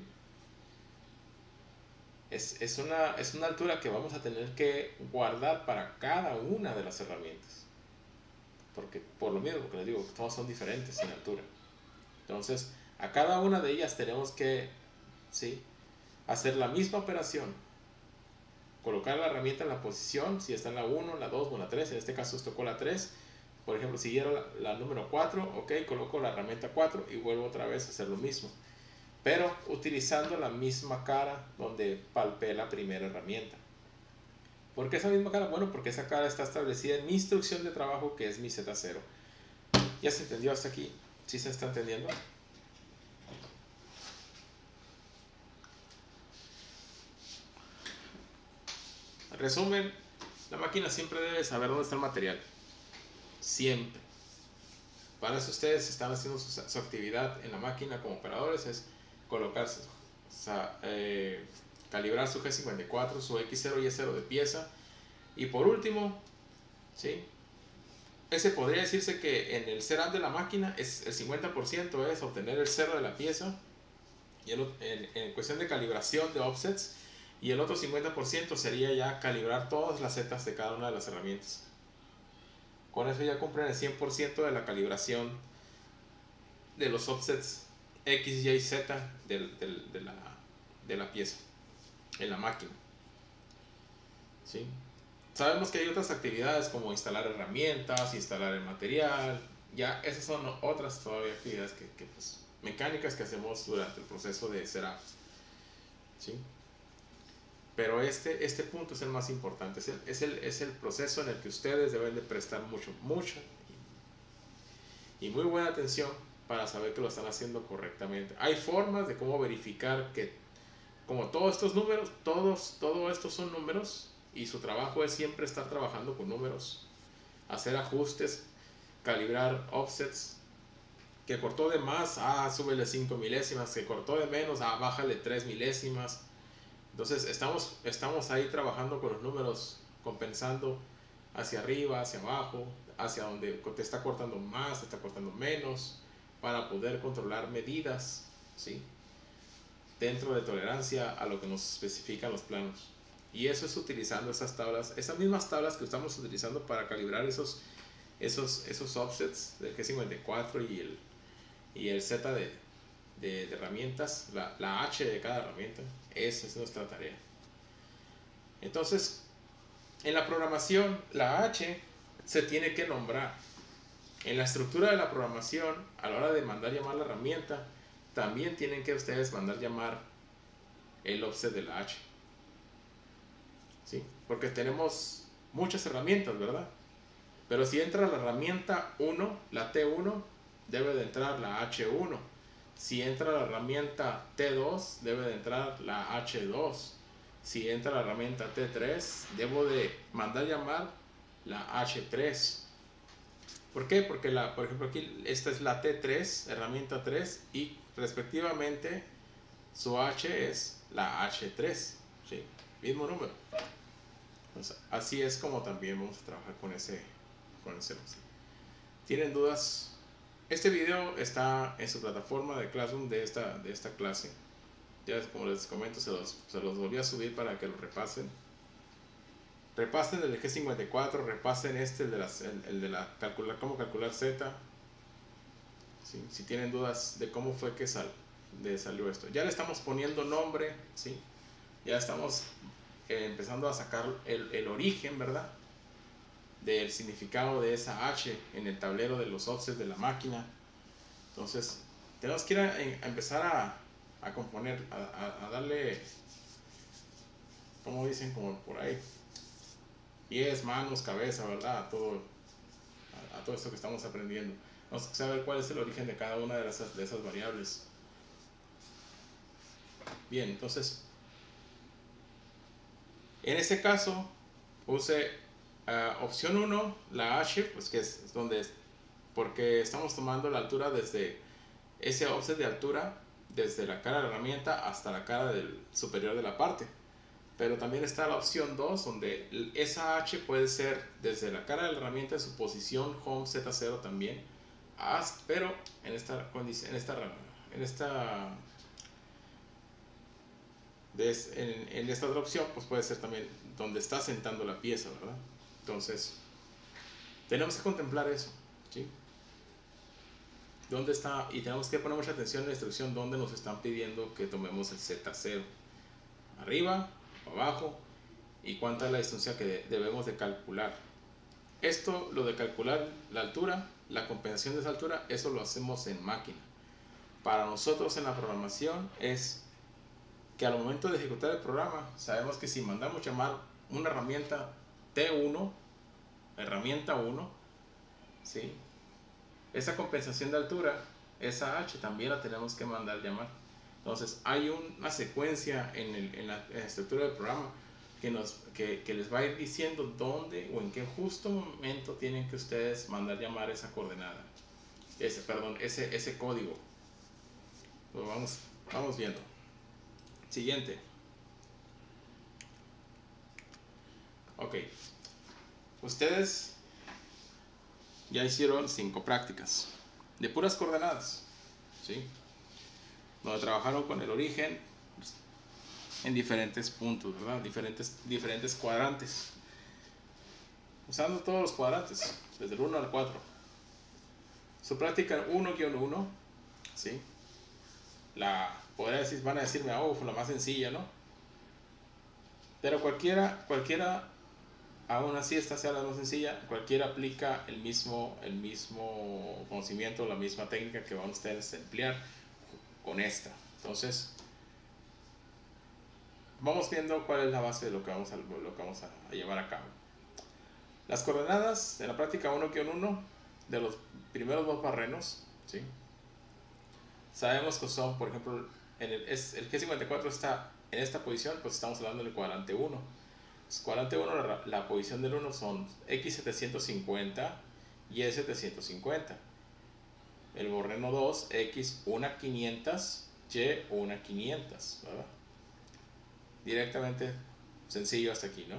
Es, es, una, es una altura que vamos a tener que guardar para cada una de las herramientas. Porque, por lo mismo, porque les digo, todas son diferentes en altura. Entonces, a cada una de ellas tenemos que, ¿sí?, hacer la misma operación. Colocar la herramienta en la posición, si está en la uno, la dos o la tres. En este caso, tocó la tres. Por ejemplo, si quiero la, la número cuatro, ok, coloco la herramienta cuatro y vuelvo otra vez a hacer lo mismo. Pero utilizando la misma cara donde palpé la primera herramienta. ¿Por qué esa misma cara? Bueno, porque esa cara está establecida en mi instrucción de trabajo, que es mi Z cero. ¿Ya se entendió hasta aquí? ¿Sí se está entendiendo? En resumen, la máquina siempre debe saber dónde está el material. Siempre. Para eso ustedes están haciendo su, su actividad en la máquina como operadores, es colocarse, o sea, eh, calibrar su G cincuenta y cuatro, su X cero y Y cero de pieza. Y por último, ¿sí?, ese podría decirse que en el setup de la máquina es el cincuenta por ciento es obtener el cero de la pieza, y el, en, en cuestión de calibración de offsets, y el otro cincuenta por ciento sería ya calibrar todas las zetas de cada una de las herramientas. Con eso ya cumplen el cien por ciento de la calibración de los offsets X, Y, Z de, de, de, la, de la pieza en la máquina. ¿Sí? Sabemos que hay otras actividades como instalar herramientas, instalar el material. Ya esas son otras todavía actividades que, que pues, mecánicas que hacemos durante el proceso de setup. ¿Sí? Pero este, este punto es el más importante, es el, es, el, es el proceso en el que ustedes deben de prestar mucho, mucha y muy buena atención para saber que lo están haciendo correctamente. Hay formas de cómo verificar que como todos estos números, todos, todo estos son números y su trabajo es siempre estar trabajando con números, hacer ajustes, calibrar offsets. Que cortó de más, ah, súbele cinco milésimas, que cortó de menos, ah, bájale tres milésimas. Entonces estamos, estamos ahí trabajando con los números, compensando hacia arriba, hacia abajo, hacia donde te está cortando más, te está cortando menos, para poder controlar medidas, ¿sí? Dentro de tolerancia a lo que nos especifican los planos. Y eso es utilizando esas tablas, esas mismas tablas que estamos utilizando para calibrar esos, esos, esos offsets del G cincuenta y cuatro y el, y el Z de, de, de herramientas, la, la H de cada herramienta. Esa es nuestra tarea. Entonces, en la programación, la H se tiene que nombrar. En la estructura de la programación, a la hora de mandar llamar la herramienta, también tienen que ustedes mandar llamar el offset de la H. ¿Sí? Porque tenemos muchas herramientas, ¿verdad? Pero si entra la herramienta uno, la T uno, debe de entrar la H uno. Si entra la herramienta T dos, debe de entrar la H dos. Si entra la herramienta T tres, debo de mandar llamar la H tres. ¿Por qué? Porque, la, por ejemplo, aquí esta es la T tres, herramienta tres, y respectivamente su H es la H tres, ¿sí? Mismo número. Entonces, así es como también vamos a trabajar con ese, con ese offset. ¿Tienen dudas? Este video está en su plataforma de Classroom de esta, de esta clase. Ya como les comento, se los, se los volví a subir para que lo repasen. Repasen el de G cincuenta y cuatro, repasen este, el de, las, el, el de la calcular, cómo calcular Z. ¿Sí? Si tienen dudas de cómo fue que sal, de salió esto. Ya le estamos poniendo nombre, ¿sí? Ya estamos eh, empezando a sacar el, el origen, ¿verdad? Del significado de esa H en el tablero de los offsets de la máquina. Entonces, tenemos que ir a, a empezar a, a componer, a, a, a darle, como dicen, como por ahí, pies, manos, cabeza, ¿verdad? A todo, a, a todo esto que estamos aprendiendo. Vamos a saber cuál es el origen de cada una de esas, de esas variables. Bien, entonces, en este caso, puse Uh, opción uno, la H, pues que es donde es, porque estamos tomando la altura desde ese offset de altura, desde la cara de la herramienta hasta la cara del superior de la parte. Pero también está la opción dos, donde esa H puede ser desde la cara de la herramienta en su posición home Z cero también, hasta, pero en esta condición, en esta, en esta, des, en, en esta otra opción, pues puede ser también donde está sentando la pieza, ¿verdad? Entonces, tenemos que contemplar eso, ¿sí? ¿Dónde está? Y tenemos que poner mucha atención en la instrucción donde nos están pidiendo que tomemos el Z cero. Arriba, abajo, y cuánta es la distancia que debemos de calcular. Esto, lo de calcular la altura, la compensación de esa altura, eso lo hacemos en máquina. Para nosotros en la programación es que al momento de ejecutar el programa, sabemos que si mandamos llamar una herramienta T uno, herramienta uno, ¿sí? Esa compensación de altura, esa H también la tenemos que mandar llamar. Entonces hay una secuencia en, el, en, la, en la estructura del programa que, nos, que, que les va a ir diciendo dónde o en qué justo momento tienen que ustedes mandar llamar esa coordenada, ese, perdón, ese, ese código. Lo vamos, vamos viendo. Siguiente. Ok, ustedes ya hicieron cinco prácticas de puras coordenadas, ¿sí? Donde trabajaron con el origen en diferentes puntos, ¿verdad? Diferentes, diferentes cuadrantes, usando todos los cuadrantes, desde el uno al cuatro. Su práctica uno guión uno, ¿sí? La, podría decir, van a decirme, oh, fue la más sencilla, ¿no? Pero cualquiera, cualquiera aún así esta sea la más sencilla, cualquiera aplica el mismo, el mismo conocimiento, la misma técnica que van ustedes a emplear con esta. Entonces, vamos viendo cuál es la base de lo que vamos a, lo que vamos a, a llevar a cabo. Las coordenadas en la práctica uno guión uno de los primeros dos barrenos, ¿sí? Sabemos que son, por ejemplo, en el, es, el G cincuenta y cuatro está en esta posición, pues estamos hablando del cuadrante uno. Entonces, cuadrante uno, la, la posición del uno son X setecientos cincuenta, Y setecientos cincuenta. El borreno dos, X uno quinientos, Y uno quinientos, ¿verdad? Directamente sencillo hasta aquí, ¿no?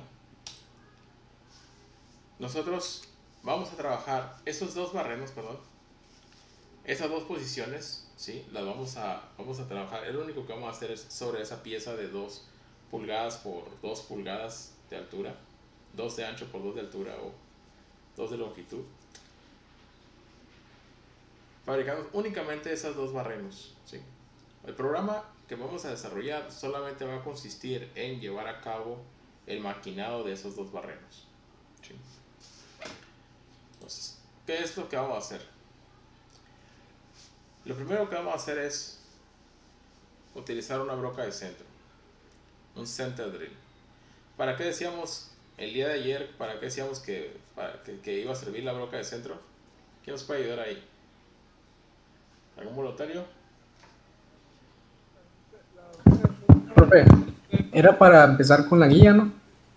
Nosotros vamos a trabajar esos dos barrenos, perdón, esas dos posiciones, ¿sí? Las vamos a, vamos a trabajar. El único que vamos a hacer es sobre esa pieza de dos pulgadas por dos pulgadas de altura, dos de ancho por dos de altura o dos de longitud. Fabricamos únicamente esas dos barrenos, ¿sí? El programa que vamos a desarrollar solamente va a consistir en llevar a cabo el maquinado de esos dos barrenos, ¿sí? Entonces, ¿qué es lo que vamos a hacer? Lo primero que vamos a hacer es utilizar una broca de centro, un center drill. ¿Para qué decíamos el día de ayer, para qué decíamos que, para que, que iba a servir la broca de centro? ¿Quién nos puede ayudar ahí? ¿Algún voluntario? Profe, era para empezar con la guía, ¿no?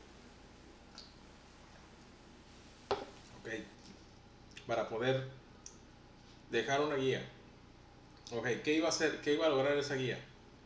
Ok, para poder dejar una guía. Ok, ¿qué iba a hacer? ¿Qué iba a lograr esa guía?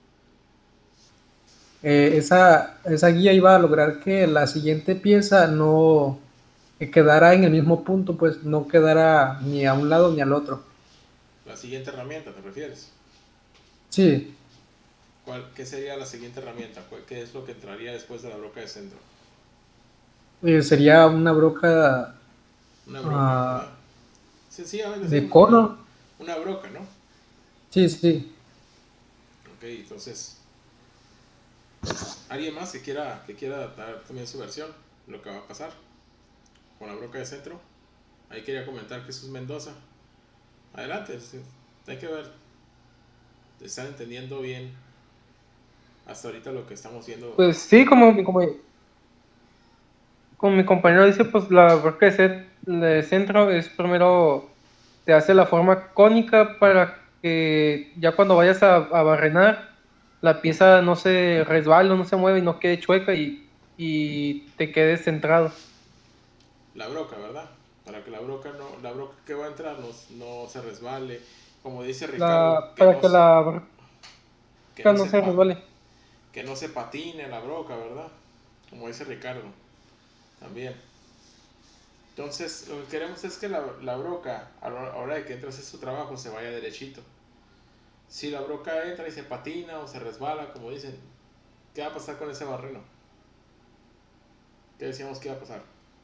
Eh, esa, esa guía iba a lograr que la siguiente pieza no que quedara en el mismo punto, pues no quedara ni a un lado ni al otro. La siguiente herramienta, ¿te refieres? Sí, ¿Cuál, ¿Qué sería la siguiente herramienta? ¿Cuál- ¿Qué es lo que entraría después de la broca de centro? eh, sería una broca Una broca, ah, ¿verdad? Sencillamente de decimos una, cono. una broca, ¿no? Sí, sí. Ok, entonces, ¿alguien más que quiera, que quiera dar también su versión? Lo que va a pasar con la broca de centro. Ahí quería comentar Jesús Mendoza. Adelante, sí, hay que ver. ¿Están entendiendo bien hasta ahorita lo que estamos viendo? Pues sí, como, mi- como, como mi compañero dice, pues la broca de, cet- de centro es primero, te hace la forma cónica para que ya cuando vayas a, a barrenar, la pieza no se resbale, no se mueve y no quede chueca y, y te quedes centrado. La broca, ¿verdad? Para que la broca no, la broca que va a entrar no, no se resbale. Como dice Ricardo, La, que para no, que la broca que no no se se pa- resbale. que no se patine la broca, ¿verdad? Como dice Ricardo, también. Entonces, lo que queremos es que la, la broca, a la hora de que entre a hacer su trabajo, se vaya derechito. Si la broca entra y se patina o se resbala, como dicen, ¿qué va a pasar con ese barreno? ¿Qué decíamos que iba a pasar?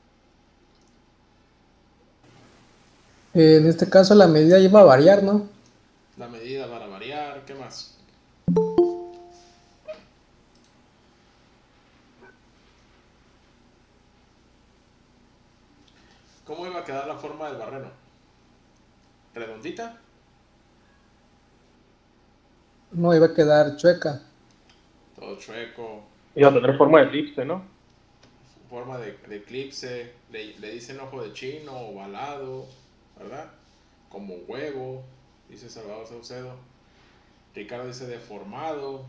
Eh, en este caso la medida iba a variar, ¿no? La medida va a variar, ¿qué más? ¿Cómo iba a quedar la forma del barreno? ¿Redondita? No iba a quedar chueca. Todo chueco, Iba a tener forma de elipse, ¿no? forma de, de eclipse, le, le dicen ojo de chino, ovalado, ¿verdad? Como huevo, dice Salvador Saucedo. Ricardo dice deformado.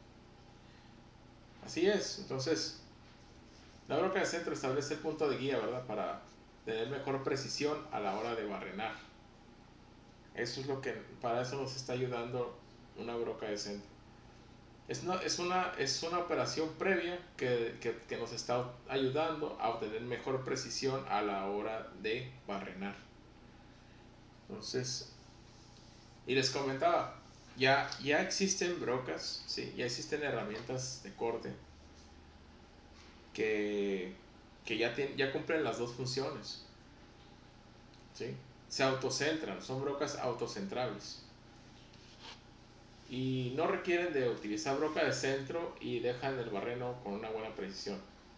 Así es, entonces la broca de centro establece el punto de guía, ¿verdad? Para tener mejor precisión a la hora de barrenar. Eso es lo que, para eso nos está ayudando una broca de centro. Es una, es una, es una operación previa que, que, que nos está ayudando a obtener mejor precisión a la hora de barrenar. Entonces, y les comentaba, ya, ya existen brocas, ¿sí? Ya existen herramientas de corte que, que ya, tienen, ya cumplen las dos funciones, ¿sí? Se autocentran, son brocas autocentrables. Y no requieren de utilizar broca de centro y dejan el barreno con una buena precisión.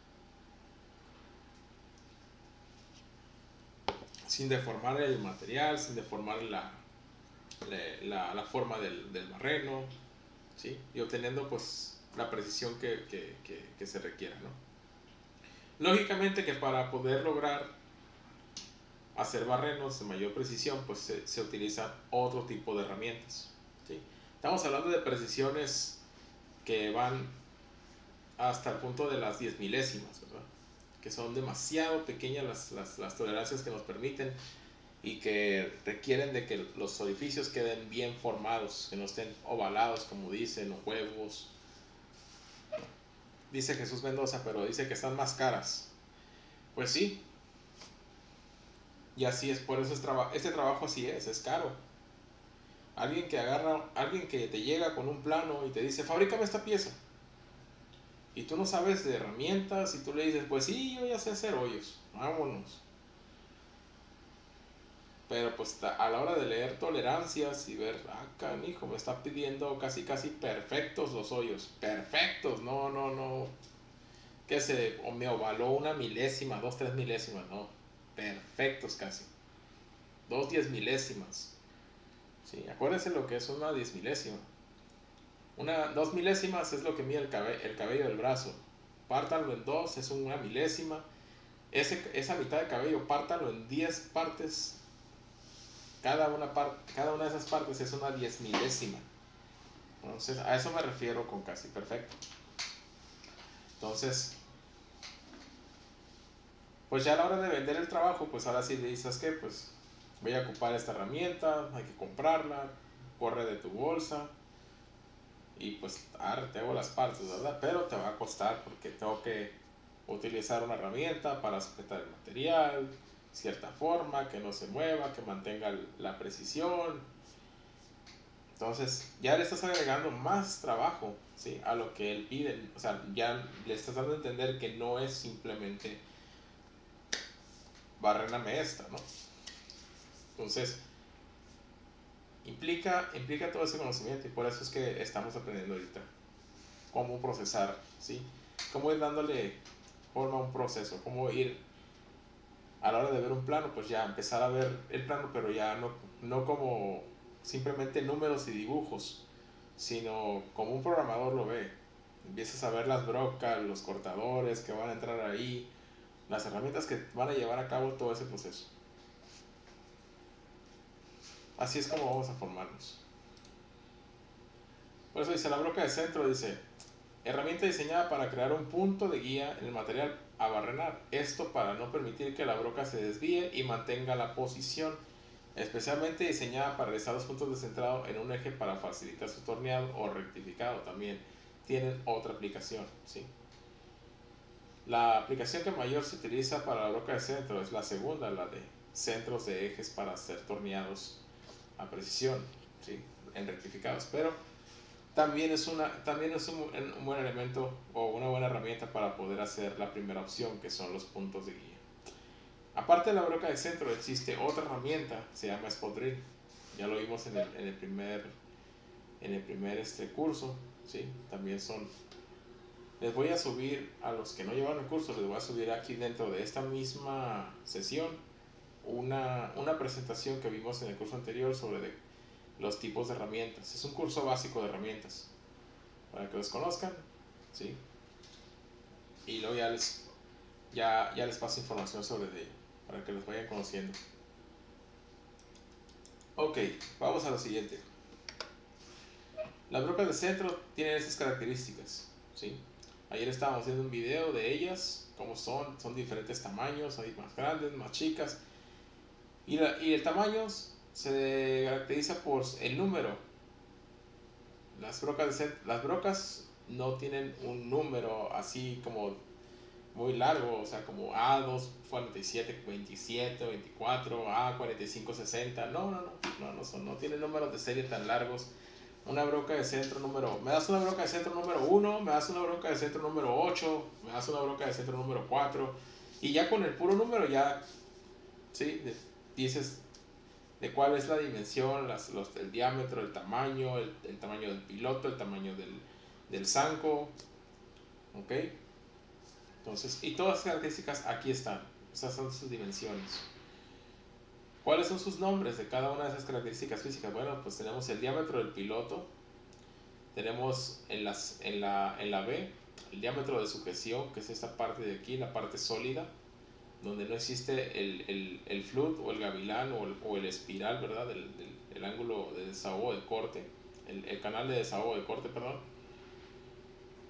Sin deformar el material, sin deformar la, la, la forma del, del barreno, ¿sí? Y obteniendo pues la precisión que, que, que, que se requiera, ¿no? Lógicamente que para poder lograr hacer barrenos de mayor precisión, pues se, se utilizan otro tipo de herramientas, ¿sí? Estamos hablando de precisiones que van hasta el punto de las diez milésimas, ¿verdad? Que son demasiado pequeñas las, las, las tolerancias que nos permiten y que requieren de que los orificios queden bien formados, que no estén ovalados como dicen, o huevos. Dice Jesús Mendoza, pero dice que están más caras. Pues sí. Y así es, por eso es traba- este trabajo así es, es caro. Alguien que agarra, alguien que te llega con un plano y te dice, fabrícame esta pieza. Y tú no sabes de herramientas y tú le dices, pues sí, yo ya sé hacer hoyos, vámonos. Pero pues a la hora de leer tolerancias y ver, ah, canijo, me está pidiendo casi casi perfectos los hoyos. Perfectos, no, no, no. Que se o me ovaló una milésima, dos, tres milésimas, no. Perfectos casi. Dos diez milésimas. Sí, acuérdense lo que es una diez milésima. Una, dos milésimas es lo que mide el, cabe, el cabello del brazo. Pártanlo en dos, es una milésima. Ese, esa mitad de cabello, pártanlo en diez partes. Cada una, par, cada una de esas partes es una diez milésima. Entonces, a eso me refiero con casi perfecto. Entonces, pues ya a la hora de vender el trabajo, pues ahora sí le dices que pues voy a ocupar esta herramienta, hay que comprarla, corre de tu bolsa. Y pues, ahora te hago las partes, ¿verdad? Pero te va a costar porque tengo que utilizar una herramienta para sujetar el material, cierta forma, que no se mueva, que mantenga la precisión. Entonces, ya le estás agregando más trabajo, ¿sí? A lo que él pide. O sea, ya le estás dando a entender que no es simplemente barréname esta, ¿no? Entonces, implica, implica todo ese conocimiento y por eso es que estamos aprendiendo ahorita cómo procesar, ¿sí? Cómo ir dándole forma a un proceso, cómo ir a la hora de ver un plano, pues ya empezar a ver el plano, pero ya no, no como simplemente números y dibujos, sino como un programador lo ve. Empiezas a ver las brocas, los cortadores que van a entrar ahí, las herramientas que van a llevar a cabo todo ese proceso. Así es como vamos a formarnos. Por eso dice la broca de centro, dice, herramienta diseñada para crear un punto de guía en el material a barrenar. Esto para no permitir que la broca se desvíe y mantenga la posición. Especialmente diseñada para realizar los puntos de centrado en un eje para facilitar su torneado o rectificado. También tienen otra aplicación, ¿sí? La aplicación que mayor se utiliza para la broca de centro es la segunda, la de centros de ejes para hacer torneados a precisión, ¿sí? En rectificados. Pero también es, una, también es un, un buen elemento o una buena herramienta para poder hacer la primera opción, que son los puntos de guía. Aparte de la broca de centro, existe otra herramienta, se llama Spot Drill. Ya lo vimos en el, en el primer, en el primer este, curso, ¿sí? También son... Les voy a subir, a los que no llevaron el curso, les voy a subir aquí dentro de esta misma sesión una, una presentación que vimos en el curso anterior sobre de, los tipos de herramientas. Es un curso básico de herramientas para que los conozcan, ¿sí? Y luego ya les, ya, ya les paso información sobre ello para que los vayan conociendo. Ok, vamos a lo siguiente. Las brocas de centro tienen esas características, ¿sí? Ayer estábamos viendo un video de ellas, cómo son, son diferentes tamaños, hay más grandes, más chicas. Y, la, y el tamaño se caracteriza por el número. Las brocas, de centro, las brocas no tienen un número así como muy largo, o sea, como A dos cuarenta y siete veintisiete veinticuatro, A cuarenta y cinco sesenta. No, no, no, no, no, son, no tienen números de serie tan largos. Una broca de centro número, me das una broca de centro número uno, me das una broca de centro número ocho, me das una broca de centro número cuatro, y ya con el puro número ya, ¿sí? De, dices de cuál es la dimensión, las, los, el diámetro, el tamaño, el, el tamaño del piloto, el tamaño del, del zanco, ¿ok? Entonces, y todas las características aquí están, esas son sus dimensiones. ¿Cuáles son sus nombres de cada una de esas características físicas? Bueno, pues tenemos el diámetro del piloto, tenemos en, las, en, la, en la B el diámetro de sujeción, que es esta parte de aquí, la parte sólida, donde no existe el, el, el flood o el gavilán o el, o el espiral, ¿verdad? El, el, el ángulo de desahogo de corte, el, el canal de desahogo de corte, perdón.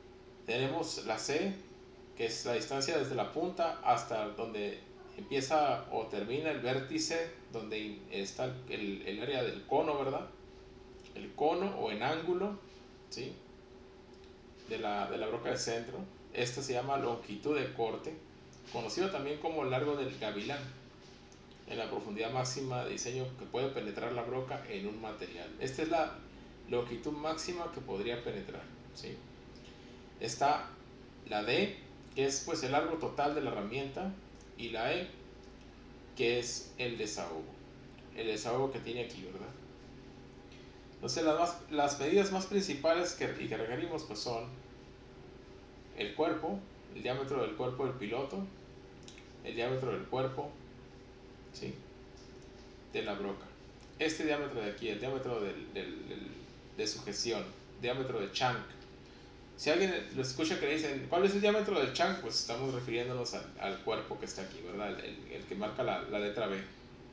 Tenemos la C, que es la distancia desde la punta hasta donde empieza o termina el vértice, donde está el, el área del cono, ¿verdad? El cono o en ángulo, ¿sí? De la, de la broca de centro. Esta se llama longitud de corte, conocido también como largo del gavilán, en la profundidad máxima de diseño que puede penetrar la broca en un material. Esta es la longitud máxima que podría penetrar, ¿sí? Está la D, que es pues el largo total de la herramienta, y la E, que es el desahogo, el desahogo que tiene aquí, ¿verdad? Entonces las, más, las medidas más principales que, y que requerimos pues son el cuerpo, el diámetro del cuerpo del piloto, el diámetro del cuerpo, ¿sí?, de la broca. Este diámetro de aquí, el diámetro del, del, del, de sujeción, diámetro de shank. Si alguien lo escucha que le dicen, ¿cuál es el diámetro del shank? Pues estamos refiriéndonos al, al cuerpo que está aquí, ¿verdad? El, el, el que marca la, la letra B.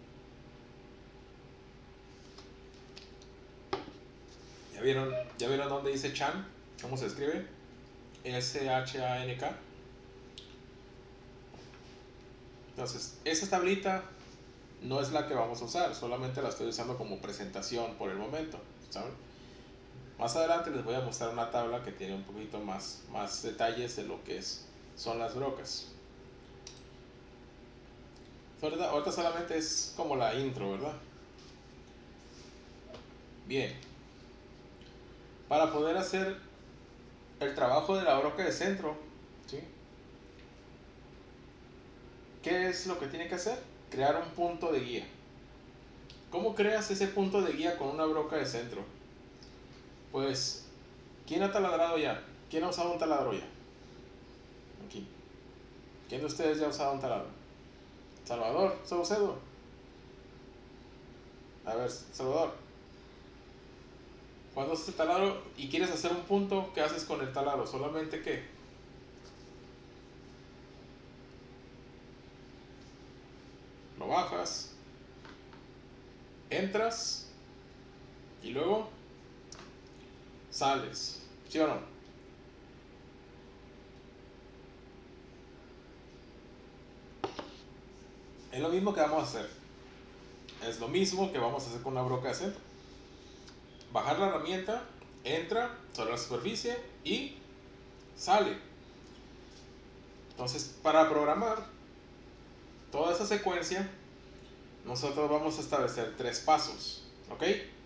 ¿Ya vieron, ¿Ya vieron dónde dice shank? ¿Cómo se escribe? S H A N K. Entonces, esa tablita no es la que vamos a usar, solamente la estoy usando como presentación por el momento, ¿saben? Más adelante les voy a mostrar una tabla que tiene un poquito más, más detalles de lo que es, son las brocas. Ahorita, ahorita solamente es como la intro, ¿verdad? Bien. Para poder hacer el trabajo de la broca de centro, ¿sí?, ¿qué es lo que tiene que hacer? Crear un punto de guía. ¿Cómo creas ese punto de guía con una broca de centro? Pues, ¿quién ha taladrado ya? ¿Quién ha usado un taladro ya? Aquí. ¿Quién de ustedes ya ha usado un taladro? Salvador, Saucedo. A ver, Salvador. Cuando haces el taladro y quieres hacer un punto, ¿qué haces con el taladro? ¿Solamente qué? Lo bajas, entras y luego sales, ¿sí o no? Es lo mismo que vamos a hacer. Es lo mismo que vamos a hacer con una broca de centro. Bajar la herramienta, entra sobre la superficie y sale. Entonces, para programar toda esa secuencia, nosotros vamos a establecer tres pasos, ¿ok?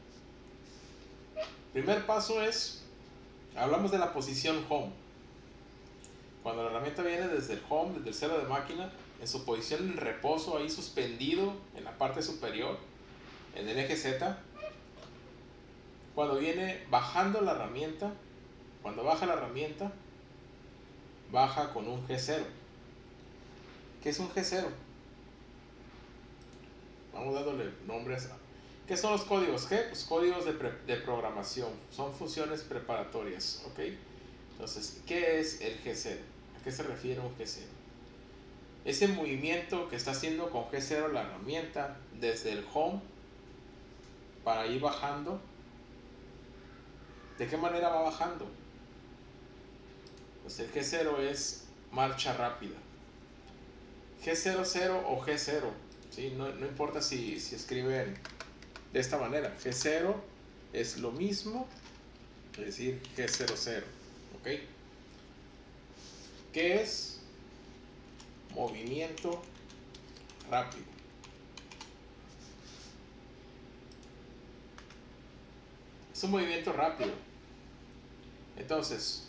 Primer paso es, hablamos de la posición home. Cuando la herramienta viene desde el home, desde el cero de máquina, en su posición en reposo, ahí suspendido en la parte superior, en el eje Z. Cuando viene bajando la herramienta, cuando baja la herramienta, baja con un G cero. ¿Qué es un G cero? Vamos dándole nombres. ¿Qué son los códigos G? Pues códigos de, de programación. Son funciones preparatorias, ¿ok? Entonces, ¿qué es el G cero? ¿A qué se refiere un G cero? Ese movimiento que está haciendo con G cero la herramienta desde el home para ir bajando. ¿De qué manera va bajando? Pues el G cero es marcha rápida. G cero cero o G cero, ¿sí? No, no importa si, si escriben de esta manera. G cero es lo mismo, es decir, G cero cero, ¿ok? ¿Qué es? Movimiento rápido. Es un movimiento rápido. Entonces,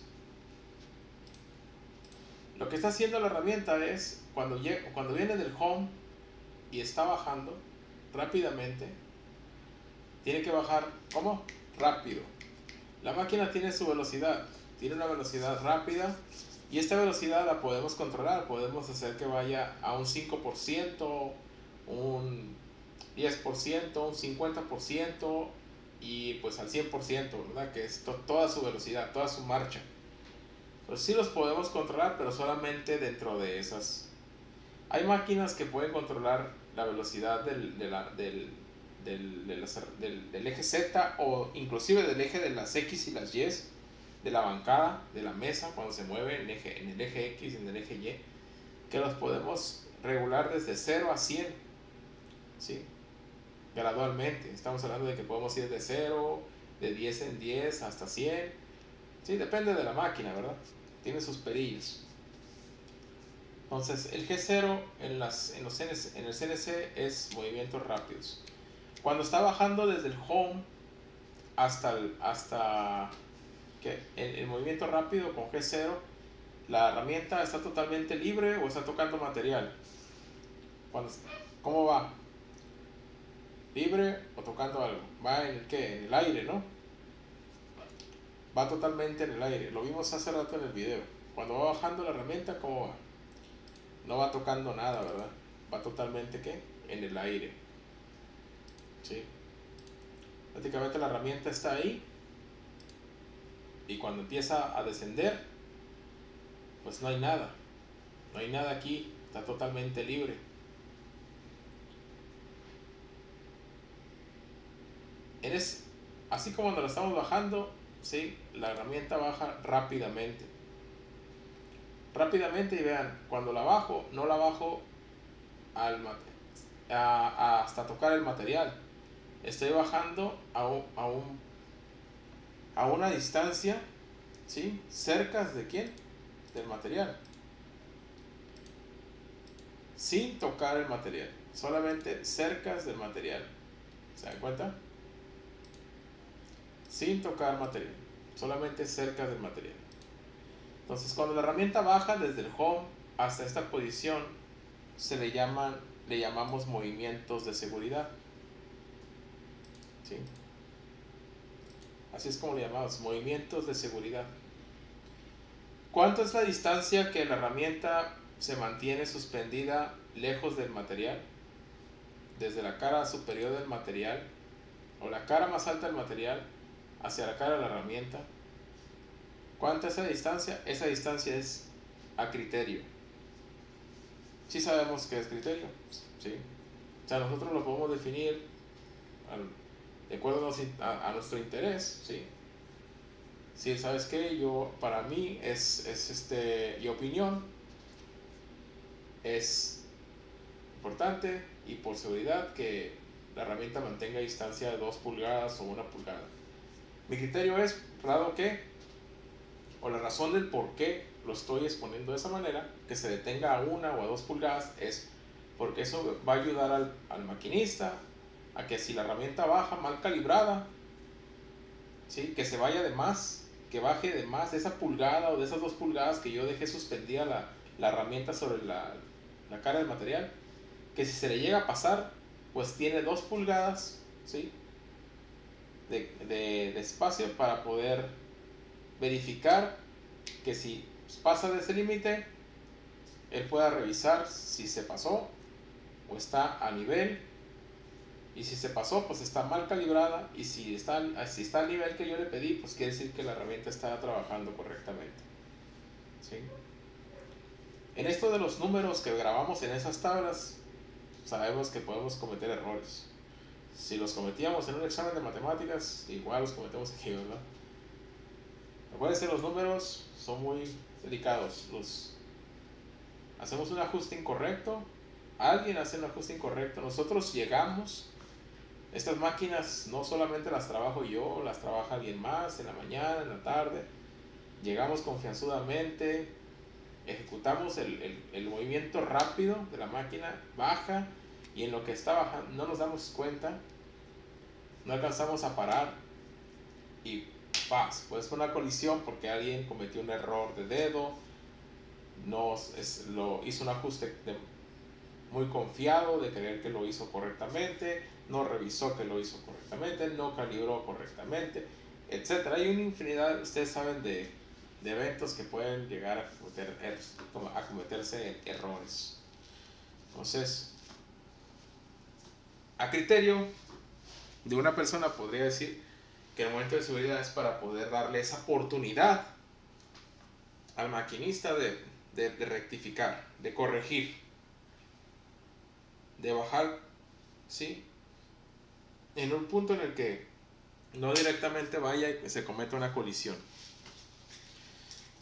lo que está haciendo la herramienta es, cuando, llega, cuando viene del home y está bajando rápidamente, tiene que bajar, ¿cómo? Rápido. La máquina tiene su velocidad, tiene una velocidad rápida, y esta velocidad la podemos controlar. Podemos hacer que vaya a un cinco por ciento, un diez por ciento, un cincuenta por ciento y pues al cien por ciento, ¿verdad? Que es to toda su velocidad, toda su marcha. Pues sí los podemos controlar, pero solamente dentro de esas. Hay máquinas que pueden controlar la velocidad del, de la, del, del, de las, del, del eje Z, o inclusive del eje de las X y las Y, de la bancada, de la mesa, cuando se mueve en el eje, en el eje X y en el eje Y, que los podemos regular desde cero a cien, ¿sí? Gradualmente. Estamos hablando de que podemos ir de cero, de diez en diez hasta cien, ¿sí? Depende de la máquina, ¿verdad? Tiene sus perillos. Entonces, el G cero en, las, en, los C N C, en el C N C es movimientos rápidos. Cuando está bajando desde el home hasta el, hasta que el, el movimiento rápido con G cero, la herramienta está totalmente libre o está tocando material. Cuando, ¿cómo va? ¿Libre o tocando algo? ¿Va en el qué? En el aire, ¿no? Va totalmente en el aire. Lo vimos hace rato en el video. Cuando va bajando la herramienta, ¿cómo va? No va tocando nada, ¿verdad? Va totalmente, ¿qué? En el aire. ¿Sí? Prácticamente la herramienta está ahí. Y cuando empieza a descender, pues no hay nada. No hay nada aquí. Está totalmente libre. Eres, así como cuando la estamos bajando, ¿sí? La herramienta baja rápidamente. Rápidamente, y vean, cuando la bajo, no la bajo al a, a, hasta tocar el material. Estoy bajando a, un, a, un, a una distancia, ¿sí? Cerca de quién? Del material. Sin tocar el material. Solamente cerca del material. ¿Se dan cuenta? Sin tocar material. Solamente cerca del material. Entonces, cuando la herramienta baja desde el home hasta esta posición, se le llaman, le llamamos movimientos de seguridad. ¿Sí? Así es como le llamamos, movimientos de seguridad. ¿Cuánto es la distancia que la herramienta se mantiene suspendida lejos del material? Desde la cara superior del material o la cara más alta del material hacia la cara de la herramienta. ¿Cuánta es esa distancia? Esa distancia es a criterio. ¿Sí sabemos qué es criterio? ¿Sí? O sea, nosotros lo podemos definir al, de acuerdo a, a nuestro interés, ¿sí? Si sabes qué, yo, para mí es, es este, y opinión, es importante y por seguridad que la herramienta mantenga distancia de dos pulgadas o una pulgada. Mi criterio es, dado que o la razón del por qué lo estoy exponiendo de esa manera, que se detenga a una o a dos pulgadas, es porque eso va a ayudar al, al maquinista a que si la herramienta baja mal calibrada, ¿sí? Que se vaya de más, que baje de más de esa pulgada o de esas dos pulgadas que yo dejé suspendida la, la herramienta sobre la, la cara del material, que si se le llega a pasar, pues tiene dos pulgadas, ¿sí? de, de, de espacio para poder verificar que si pasa de ese límite, él pueda revisar si se pasó o está a nivel, y si se pasó, pues está mal calibrada, y si está, si está al nivel que yo le pedí, pues quiere decir que la herramienta está trabajando correctamente. ¿Sí? En esto de los números que grabamos en esas tablas, sabemos que podemos cometer errores. Si los cometíamos en un examen de matemáticas, igual los cometemos aquí, ¿verdad? Acuérdense, los números son muy delicados. Los... Hacemos un ajuste incorrecto, alguien hace un ajuste incorrecto, nosotros llegamos. Estas máquinas no solamente las trabajo yo, las trabaja alguien más en la mañana, en la tarde. Llegamos confianzudamente, ejecutamos el, el, el movimiento rápido de la máquina, baja, y en lo que está bajando no nos damos cuenta, no alcanzamos a parar y paz, pues fue una colisión porque alguien cometió un error de dedo, no, es, lo, hizo un ajuste de, muy confiado de creer que lo hizo correctamente, no revisó que lo hizo correctamente, no calibró correctamente, etcétera. Hay una infinidad, ustedes saben, de, de eventos que pueden llegar a, cometer, a cometerse errores. Entonces, a criterio de una persona podría decir que el momento de seguridad es para poder darle esa oportunidad al maquinista de, de, de rectificar, de corregir, de bajar, ¿sí? En un punto en el que no directamente vaya y se cometa una colisión.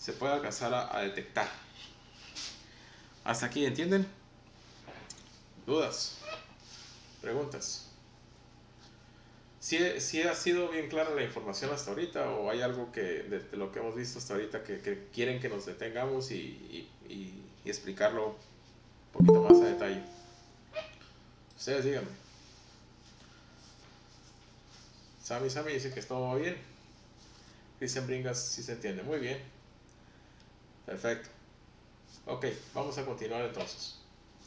se puede alcanzar a, a detectar. ¿Hasta aquí entienden? ¿Dudas? ¿Preguntas? ¿Sí, sí ha sido bien clara la información hasta ahorita o hay algo que de, de lo que hemos visto hasta ahorita que, que quieren que nos detengamos y, y, y, y explicarlo un poquito más a detalle? Ustedes díganme. Sammy Sammy dice que todo va bien. Cristian Bringas sí se entiende. Muy bien. Perfecto. Ok, vamos a continuar entonces.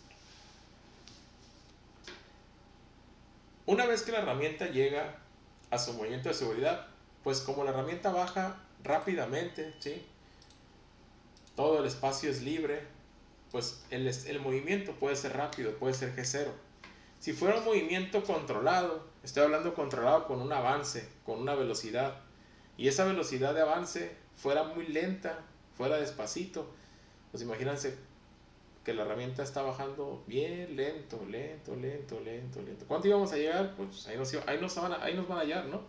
Una vez que la herramienta llega a su movimiento de seguridad, pues como la herramienta baja rápidamente, ¿sí? Todo el espacio es libre, pues el, el movimiento puede ser rápido, puede ser G cero. Si fuera un movimiento controlado, estoy hablando controlado con un avance, con una velocidad, y esa velocidad de avance fuera muy lenta, fuera despacito, pues imagínense que la herramienta está bajando bien lento, lento, lento, lento, lento. ¿Cuánto íbamos a llegar? Pues ahí nos, ahí nos, van, a, ahí nos van a hallar, ¿no?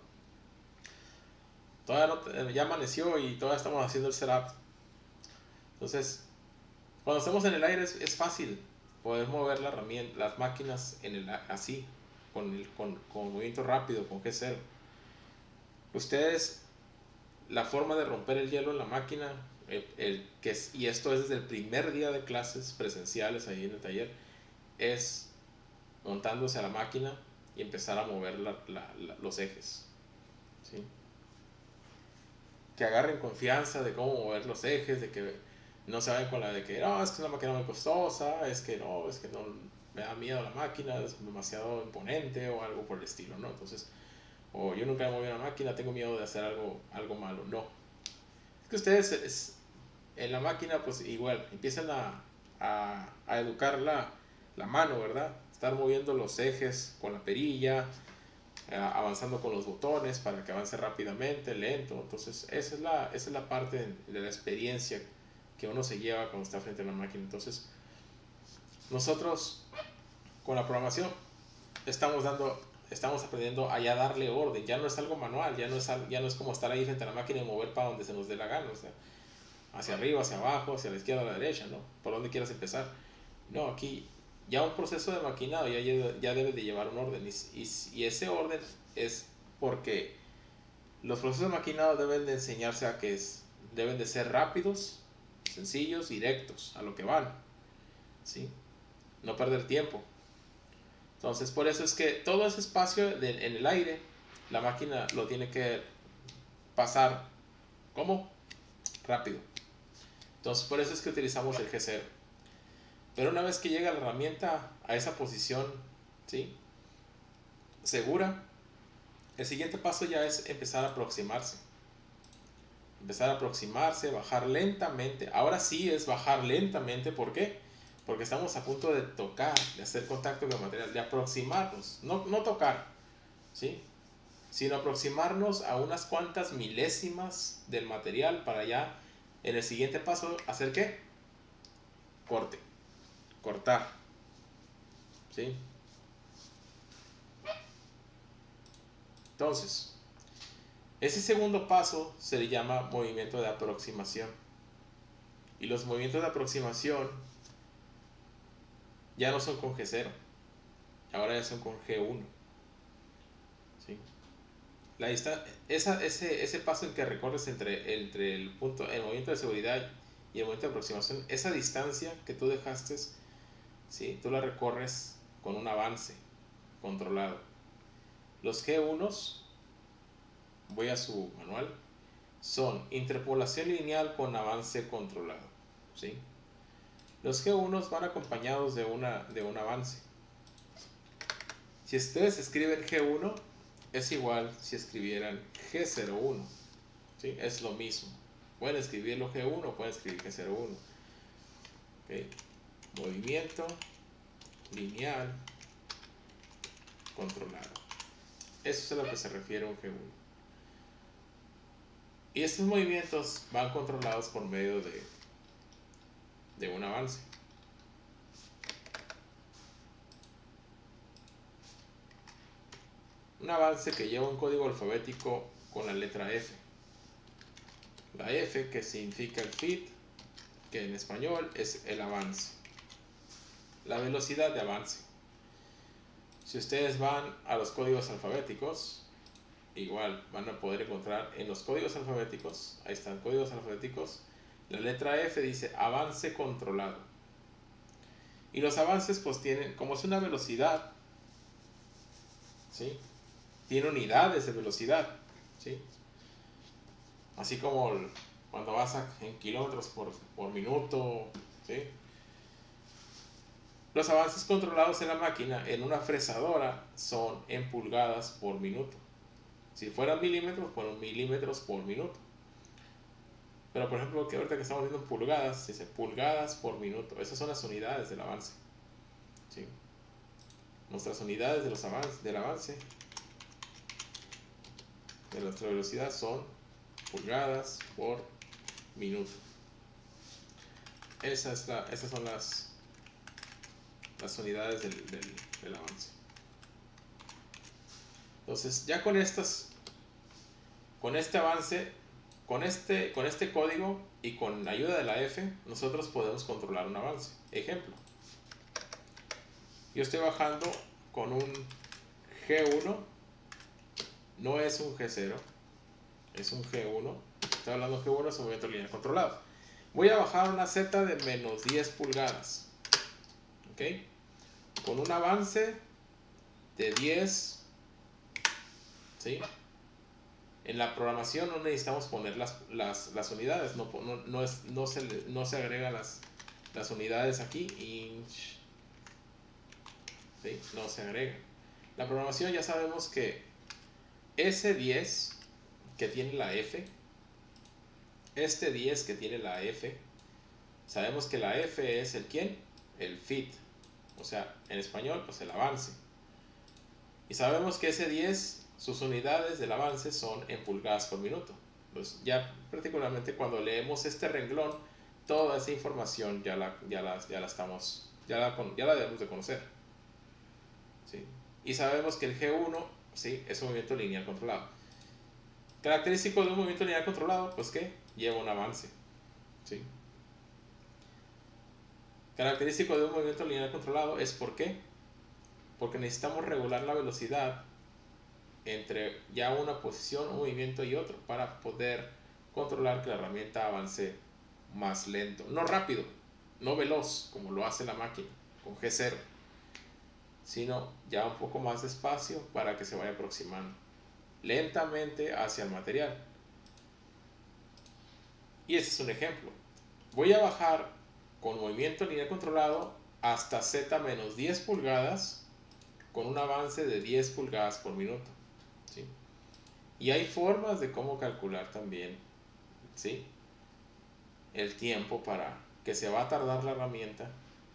Todavía no, ya amaneció y todavía estamos haciendo el setup. Entonces, cuando estamos en el aire es, es fácil poder mover la herramienta, las máquinas en el, así, con, el, con, con movimiento rápido, con G cero. Ustedes, la forma de romper el hielo en la máquina, el, el, que es, y esto es desde el primer día de clases presenciales ahí en el taller, es montándose a la máquina y empezar a mover la, la, la, los ejes, ¿sí? Que agarren confianza de cómo mover los ejes, de que no se vayan con la de que no, es que es una máquina muy costosa, es que no, es que no me da miedo la máquina, es demasiado imponente o algo por el estilo, ¿no? Entonces, o yo nunca he movido una máquina, tengo miedo de hacer algo, algo malo. No, es que ustedes es, en la máquina pues igual empiezan a, a, a educar la, la mano, ¿verdad? Estar moviendo los ejes con la perilla, eh, avanzando con los botones para que avance rápidamente, lento. Entonces esa es la, esa es la parte de, de la experiencia que uno se lleva cuando está frente a la máquina. Entonces nosotros con la programación estamos dando, estamos aprendiendo a ya darle orden. Ya no es algo manual, ya no es, ya no es como estar ahí frente a la máquina y mover para donde se nos dé la gana, o sea, hacia arriba, hacia abajo, hacia la izquierda, a la derecha, ¿no? Por donde quieras empezar. No, aquí ya un proceso de maquinado ya, ya debe de llevar un orden y, y, y ese orden es porque los procesos de maquinado deben de enseñarse a que es, deben de ser rápidos, sencillos, directos, a lo que van, ¿sí? No perder tiempo. Entonces por eso es que todo ese espacio de, en el aire, la máquina lo tiene que pasar, ¿cómo? Rápido. Entonces por eso es que utilizamos el G cero. Pero una vez que llega la herramienta a esa posición, ¿sí?, segura, el siguiente paso ya es empezar a aproximarse. Empezar a aproximarse, bajar lentamente. Ahora sí es bajar lentamente. ¿Por qué? Porque estamos a punto de tocar, de hacer contacto con el material, de aproximarnos. No, no tocar, ¿sí?, sino aproximarnos a unas cuantas milésimas del material para ya en el siguiente paso hacer ¿qué? Corte. Cortar, ¿sí? Entonces, ese segundo paso se le llama movimiento de aproximación. Y los movimientos de aproximación ya no son con G cero, ahora ya son con G uno, ¿sí? La distancia, esa, ese, ese paso en que recorres entre, entre el punto, el movimiento de seguridad y el movimiento de aproximación, esa distancia que tú dejaste, ¿sí?, tú la recorres con un avance controlado. Los G unos, voy a su manual, son interpolación lineal con avance controlado, ¿sí? Los G unos van acompañados de, una, de un avance. Si ustedes escriben G uno, es igual si escribieran G cero uno, ¿sí? Es lo mismo. Pueden escribirlo G uno, pueden escribir G cero uno. ¿Okay? Movimiento lineal controlado. Eso es a lo que se refiere un G uno. Y estos movimientos van controlados por medio de, de un avance. Un avance que lleva un código alfabético con la letra F. La F, que significa el feed, que en español es el avance, la velocidad de avance. Si ustedes van a los códigos alfabéticos, igual van a poder encontrar en los códigos alfabéticos, ahí están códigos alfabéticos, la letra F dice avance controlado. Y los avances pues tienen, como es una velocidad, ¿sí? Tiene unidades de velocidad, ¿sí? Así como el, cuando vas a, en kilómetros por, por minuto, ¿sí? Los avances controlados en la máquina en una fresadora son en pulgadas por minuto. Si fueran milímetros, fueron milímetros por minuto. Pero por ejemplo, que ahorita que estamos viendo en pulgadas, dice pulgadas por minuto. Esas son las unidades del avance, ¿sí? Nuestras unidades de los avances, del avance de nuestra velocidad son pulgadas por minuto. Esa es la, esas son las las unidades del, del, del avance. Entonces ya con estas, con este avance, con este, con este código y con la ayuda de la F, nosotros podemos controlar un avance. Ejemplo, yo estoy bajando con un G uno, no es un G cero, es un G uno, estoy hablando de G uno, es un movimiento lineal controlado. Voy a bajar una Z de menos diez pulgadas, ¿ok? Con un avance de diez, ¿sí? En la programación no necesitamos poner las, las, las unidades, no, no, no, es, no, se, no se agregan las, las unidades aquí, inch, ¿sí? No se agrega. La programación ya sabemos que ese diez que tiene la F, este diez que tiene la F, sabemos que la F es el ¿quién? El feed. O sea, en español, pues el avance. Y sabemos que ese diez, sus unidades del avance son en pulgadas por minuto. Pues ya particularmente cuando leemos este renglón, toda esa información ya la, ya la, ya la estamos, ya la, ya la debemos de conocer, ¿sí? Y sabemos que el G uno, ¿sí? Es un movimiento lineal controlado. Característico de un movimiento lineal controlado, pues que lleva un avance, ¿sí? Característico de un movimiento lineal controlado es ¿por qué? Porque necesitamos regular la velocidad entre ya una posición, un movimiento y otro para poder controlar que la herramienta avance más lento, no rápido, no veloz como lo hace la máquina con G cero, sino ya un poco más despacio para que se vaya aproximando lentamente hacia el material. Y ese es un ejemplo. Voy a bajar con movimiento lineal controlado hasta Z menos diez pulgadas con un avance de diez pulgadas por minuto, ¿sí? Y hay formas de cómo calcular también, ¿sí? El tiempo para que se va a tardar la herramienta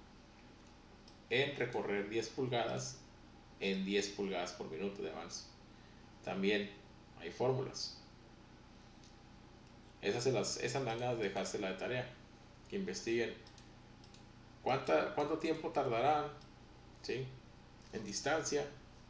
en recorrer diez pulgadas en diez pulgadas por minuto de avance. También hay fórmulas. Esas, se las, esas van a dejarse la de tarea, que investiguen cuánta, cuánto tiempo tardarán, ¿sí? En distancia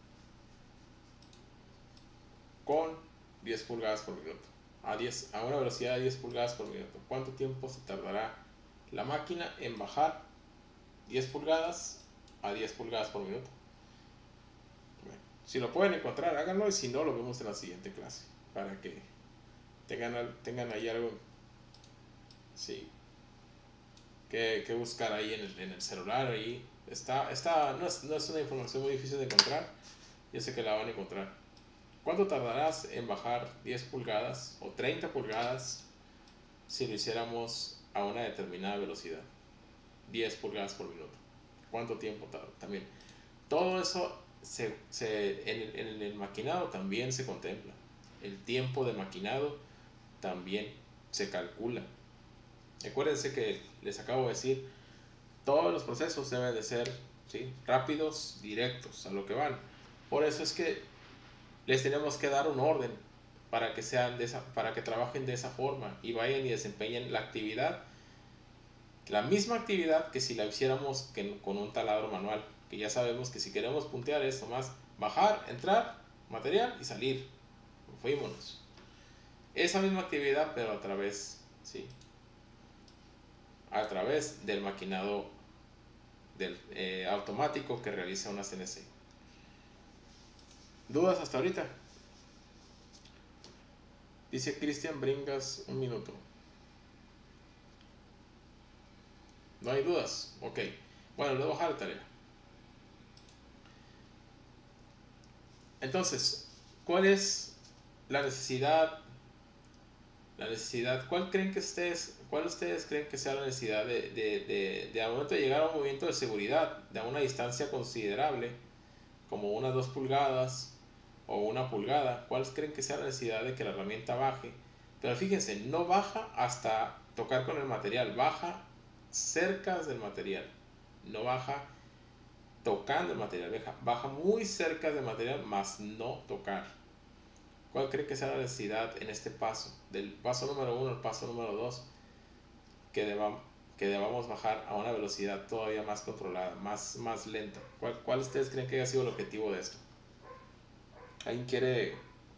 con diez pulgadas por minuto a, diez, a una velocidad de diez pulgadas por minuto. ¿Cuánto tiempo se tardará la máquina en bajar diez pulgadas a diez pulgadas por minuto? Bueno, si lo pueden encontrar, háganlo, y si no, lo vemos en la siguiente clase para que tengan, tengan ahí algo, sí, que, que buscar ahí en el, en el celular. Ahí está, está no, es, no es una información muy difícil de encontrar, yo sé que la van a encontrar. ¿Cuánto tardarás en bajar diez pulgadas o treinta pulgadas si lo hiciéramos a una determinada velocidad? diez pulgadas por minuto. ¿Cuánto tiempo tarda? También. Todo eso se, se, en, el, en el maquinado también se contempla. El tiempo de maquinado también se calcula. Acuérdense que les acabo de decir, todos los procesos deben de ser, ¿sí?, rápidos, directos, a lo que van. Por eso es que les tenemos que dar un orden para que, sean de esa, para que trabajen de esa forma y vayan y desempeñen la actividad, la misma actividad que si la hiciéramos que, con un taladro manual, que ya sabemos que si queremos puntear es nomás bajar, entrar, material y salir. Fuímonos. esa misma actividad, pero a través, ¿sí? A través del maquinado del, eh, automático que realiza una C N C. ¿Dudas hasta ahorita? Dice Cristian Bringas, un minuto. ¿No hay dudas? Ok. Bueno, le voy a bajar la tarea. Entonces, ¿cuál es la necesidad? La necesidad, ¿cuál creen que ustedes, cuál ustedes creen que sea la necesidad de, de, de, de al momento de llegar a un movimiento de seguridad de una distancia considerable, como unas dos pulgadas o una pulgada? ¿Cuál creen que sea la necesidad de que la herramienta baje? Pero fíjense, no baja hasta tocar con el material, baja cerca del material, no baja tocando el material, baja, baja muy cerca del material, más no tocar. ¿Cuál cree que sea la necesidad en este paso, del paso número uno al paso número dos, que, deba, que debamos bajar a una velocidad todavía más controlada, más, más lenta? ¿Cuál, ¿Cuál ustedes creen que haya sido el objetivo de esto? ¿Alguien quiere?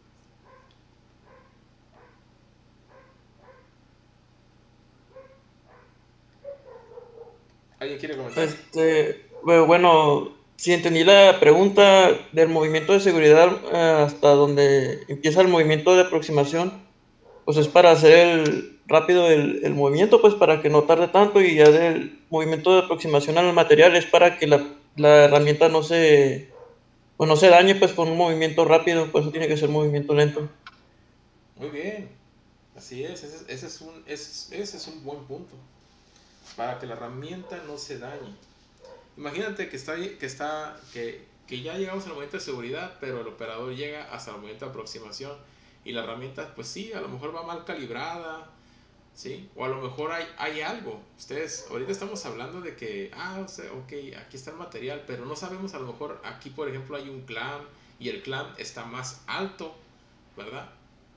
¿Alguien quiere comentar? Este, bueno, bueno, si entendí la pregunta del movimiento de seguridad eh, hasta donde empieza el movimiento de aproximación, pues es para hacer el, rápido el, el movimiento, pues para que no tarde tanto, y ya del movimiento de aproximación al material es para que la, la herramienta no se, pues no se dañe pues con un movimiento rápido, pues eso tiene que ser movimiento lento. Muy bien, así es, ese, ese, es un, ese, ese es un buen punto, para que la herramienta no se dañe. Imagínate que, está, que, está, que, que ya llegamos al momento de seguridad, pero el operador llega hasta el momento de aproximación y la herramienta, pues sí, a lo mejor va mal calibrada, ¿sí? O a lo mejor hay, hay algo. Ustedes, ahorita estamos hablando de que, ah, o sea, ok, aquí está el material, pero no sabemos, a lo mejor aquí, por ejemplo, hay un clamp y el clamp está más alto, ¿verdad?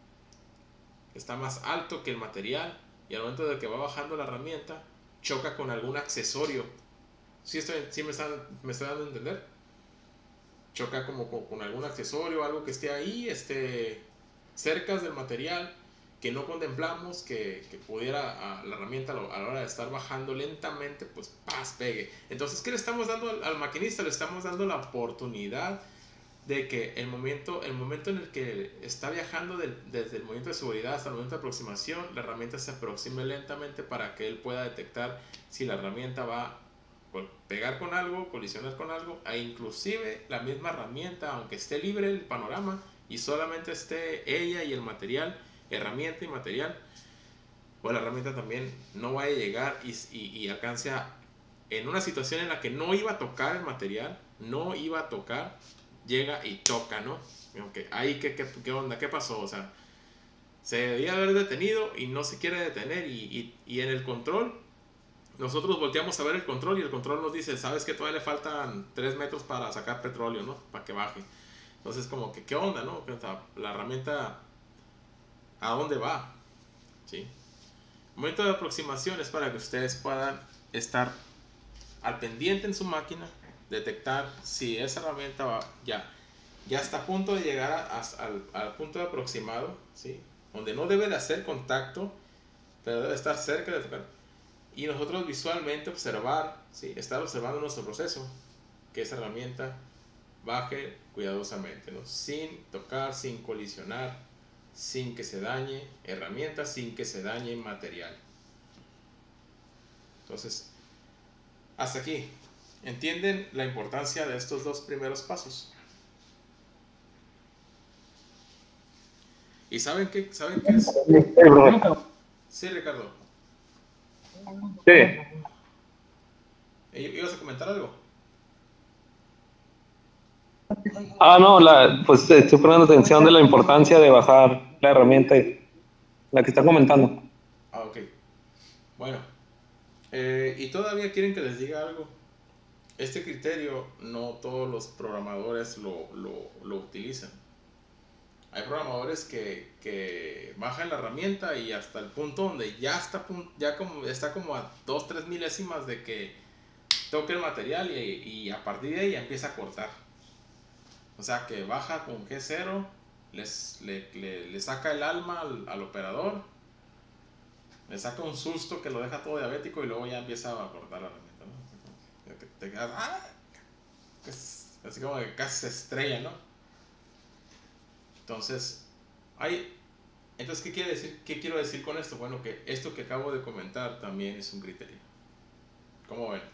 Está más alto que el material y al momento de que va bajando la herramienta, choca con algún accesorio. ¿Sí, estoy, sí me, está, me está dando a entender? Choca como con, con algún accesorio, algo que esté ahí, este, cerca del material, que no contemplamos, que, que pudiera a la herramienta a la hora de estar bajando lentamente, pues ¡paz! Pegue. Entonces, ¿qué le estamos dando al, al maquinista? Le estamos dando la oportunidad de que el momento, el momento en el que está viajando del, desde el momento de seguridad hasta el momento de aproximación, la herramienta se aproxime lentamente para que él pueda detectar si la herramienta va a pegar con algo, colisionar con algo, e inclusive la misma herramienta, aunque esté libre el panorama y solamente esté ella y el material, herramienta y material, pues la herramienta también no vaya a llegar y, y, y alcance a, en una situación en la que no iba a tocar el material, no iba a tocar, llega y toca, ¿no? Okay. Ahí, ¿qué, qué, ¿qué onda? ¿Qué pasó? O sea, se debía haber detenido y no se quiere detener, y, y, y en el control, nosotros volteamos a ver el control y el control nos dice, sabes que todavía le faltan tres metros para sacar petróleo, ¿no? Para que baje. Entonces, como que, ¿qué onda, no? O sea, la herramienta, ¿a dónde va? ¿Sí? El momento de aproximación es para que ustedes puedan estar al pendiente en su máquina, detectar si esa herramienta va, ya, ya está a punto de llegar a, a, al, al punto de aproximado, ¿sí? Donde no debe de hacer contacto, pero debe estar cerca de tocar. Y nosotros visualmente observar, ¿sí? Estar observando nuestro proceso, que esa herramienta baje cuidadosamente, ¿no? Sin tocar, sin colisionar, sin que se dañe herramienta, sin que se dañe material. Entonces, hasta aquí. ¿Entienden la importancia de estos dos primeros pasos? ¿Y saben qué, saben qué es? Sí, Ricardo. Sí. ¿Ibas a comentar algo? Ah, no, la, pues estoy poniendo atención de la importancia de bajar la herramienta, la que está comentando. Ah, ok. Bueno, eh, ¿y todavía quieren que les diga algo? Este criterio no todos los programadores lo, lo, lo utilizan. Hay programadores que, que bajan la herramienta y hasta el punto donde ya está, ya como, está como a dos tres milésimas de que toque el material y, y a partir de ahí empieza a cortar. O sea que baja con G cero les, le, le, le saca el alma al, al operador, le saca un susto que lo deja todo diabético y luego ya empieza a cortar la herramienta, ¿no? Te, te quedas, ¡ah! Así como que casi se estrella, ¿no? Entonces, hay, entonces ¿qué quiere decir? ¿Qué quiero decir con esto? Bueno, que esto que acabo de comentar también es un criterio. ¿Cómo ven?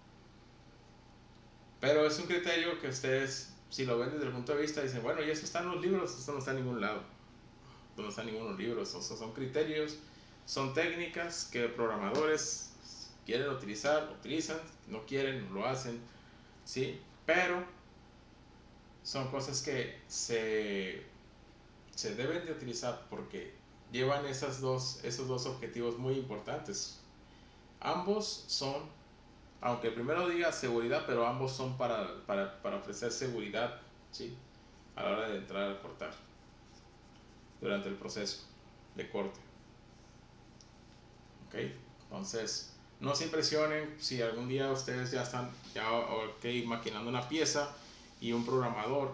Pero es un criterio que ustedes, si lo ven desde el punto de vista, dicen, bueno, y eso está en los libros, esto no está en ningún lado. Esto no está en ninguno de los libros. O sea, son criterios, son técnicas que programadores quieren utilizar, utilizan, no quieren, no lo hacen, ¿sí? Pero son cosas que se, se deben de utilizar porque llevan esas dos, esos dos objetivos muy importantes. Ambos son, aunque el primero diga seguridad, pero ambos son para, para, para ofrecer seguridad, ¿sí? A la hora de entrar a cortar durante el proceso de corte. ¿Ok? Entonces, no se impresionen si algún día ustedes ya están ya, okay, maquinando una pieza y un programador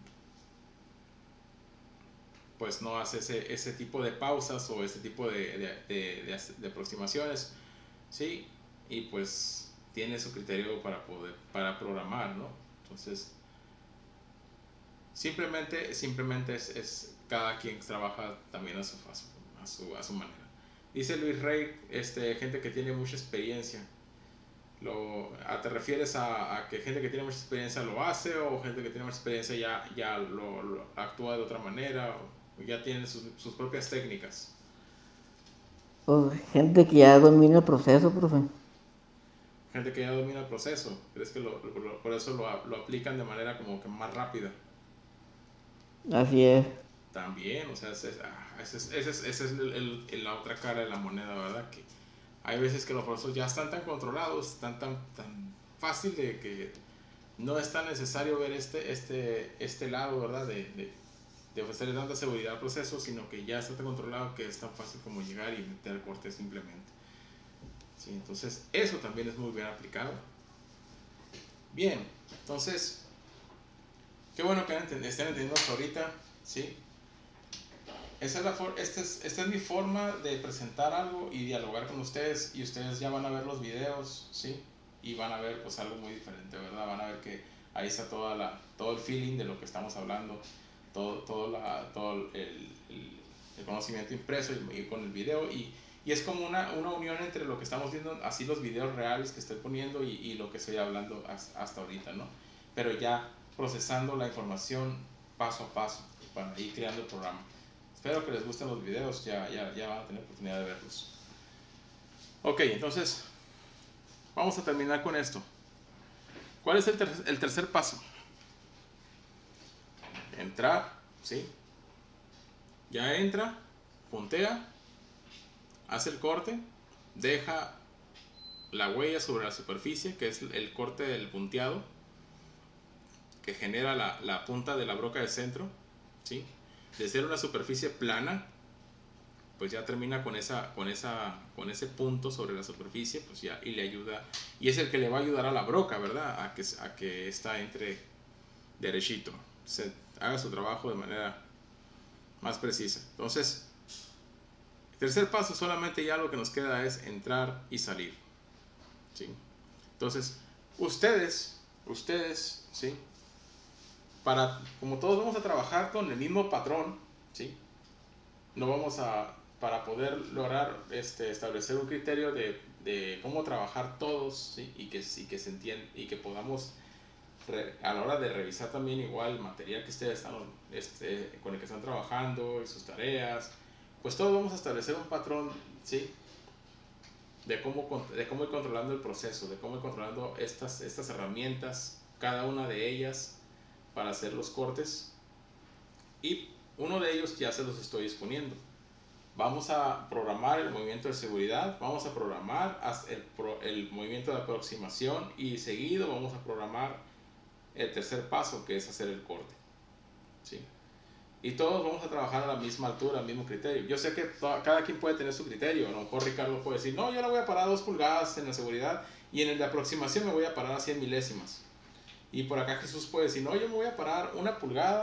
pues no hace ese, ese tipo de pausas o ese tipo de, de, de, de, de aproximaciones, ¿sí? Y pues tiene su criterio para poder para programar, ¿no? Entonces simplemente simplemente es, es cada quien trabaja también a su, a su, a su manera. Dice Luis Rey, este, gente que tiene mucha experiencia. Lo, ¿Te refieres a, a que gente que tiene mucha experiencia lo hace o gente que tiene mucha experiencia ya, ya lo, lo actúa de otra manera o ya tiene sus, sus propias técnicas? Pues gente que ya domina el proceso, profe. Gente que ya domina el proceso. ¿Crees que lo, lo, por eso lo, lo aplican de manera como que más rápida? Así es. También, o sea, esa es, ese es, ese es, ese es el, el, el, la otra cara de la moneda, ¿verdad? Que hay veces que los procesos ya están tan controlados, están tan, tan fácil de que no es tan necesario ver este, este, este lado, ¿verdad? De, de, de ofrecerle tanta seguridad al proceso, sino que ya está tan controlado que es tan fácil como llegar y meter el corte simplemente. ¿Sí? Entonces, eso también es muy bien aplicado. Bien, entonces, qué bueno que estén entendiendo hasta ahorita, ¿sí? Esa es la for esta, es, esta es mi forma de presentar algo y dialogar con ustedes, y ustedes ya van a ver los videos, ¿sí? Y van a ver pues algo muy diferente, ¿verdad? Van a ver que ahí está toda la, todo el feeling de lo que estamos hablando, todo, todo, la, todo el, el, el conocimiento impreso y, y con el video, y, y es como una, una unión entre lo que estamos viendo, así los videos reales que estoy poniendo y, y lo que estoy hablando hasta ahorita, ¿no? Pero ya procesando la información paso a paso para ir creando el programa. Espero que les gusten los videos, ya, ya, ya van a tener oportunidad de verlos. Ok, entonces, vamos a terminar con esto. ¿Cuál es el, ter el tercer paso? Entrar, ¿sí? Ya entra, puntea, hace el corte, deja la huella sobre la superficie, que es el corte del punteado, que genera la, la punta de la broca de centro, ¿sí? De ser una superficie plana, pues ya termina con esa con esa con ese punto sobre la superficie, pues ya, y le ayuda, y es el que le va a ayudar a la broca, ¿verdad? A que a que está entre derechito, se haga su trabajo de manera más precisa. Entonces, el tercer paso solamente ya lo que nos queda es entrar y salir, ¿sí? Entonces, ustedes ustedes, ¿sí? Para, como todos vamos a trabajar con el mismo patrón, ¿sí? No vamos a, para poder lograr este, establecer un criterio de, de cómo trabajar todos, ¿sí? y, que, y que se entienda y que podamos re, a la hora de revisar también igual el material que ustedes están, este, con el que están trabajando y sus tareas, pues todos vamos a establecer un patrón, ¿sí? de cómo, de cómo ir controlando el proceso, de cómo ir controlando estas, estas herramientas, cada una de ellas, para hacer los cortes, y uno de ellos ya se los estoy exponiendo. Vamos a programar el movimiento de seguridad, vamos a programar el, el movimiento de aproximación, y seguido vamos a programar el tercer paso, que es hacer el corte, ¿sí? Y todos vamos a trabajar a la misma altura, al mismo criterio. Yo sé que toda, cada quien puede tener su criterio. A lo mejor Ricardo puede decir, no, yo la voy a parar a dos pulgadas en la seguridad, y en el de aproximación me voy a parar a cien milésimas. Y por acá Jesús puede decir, no, yo me voy a parar una pulgada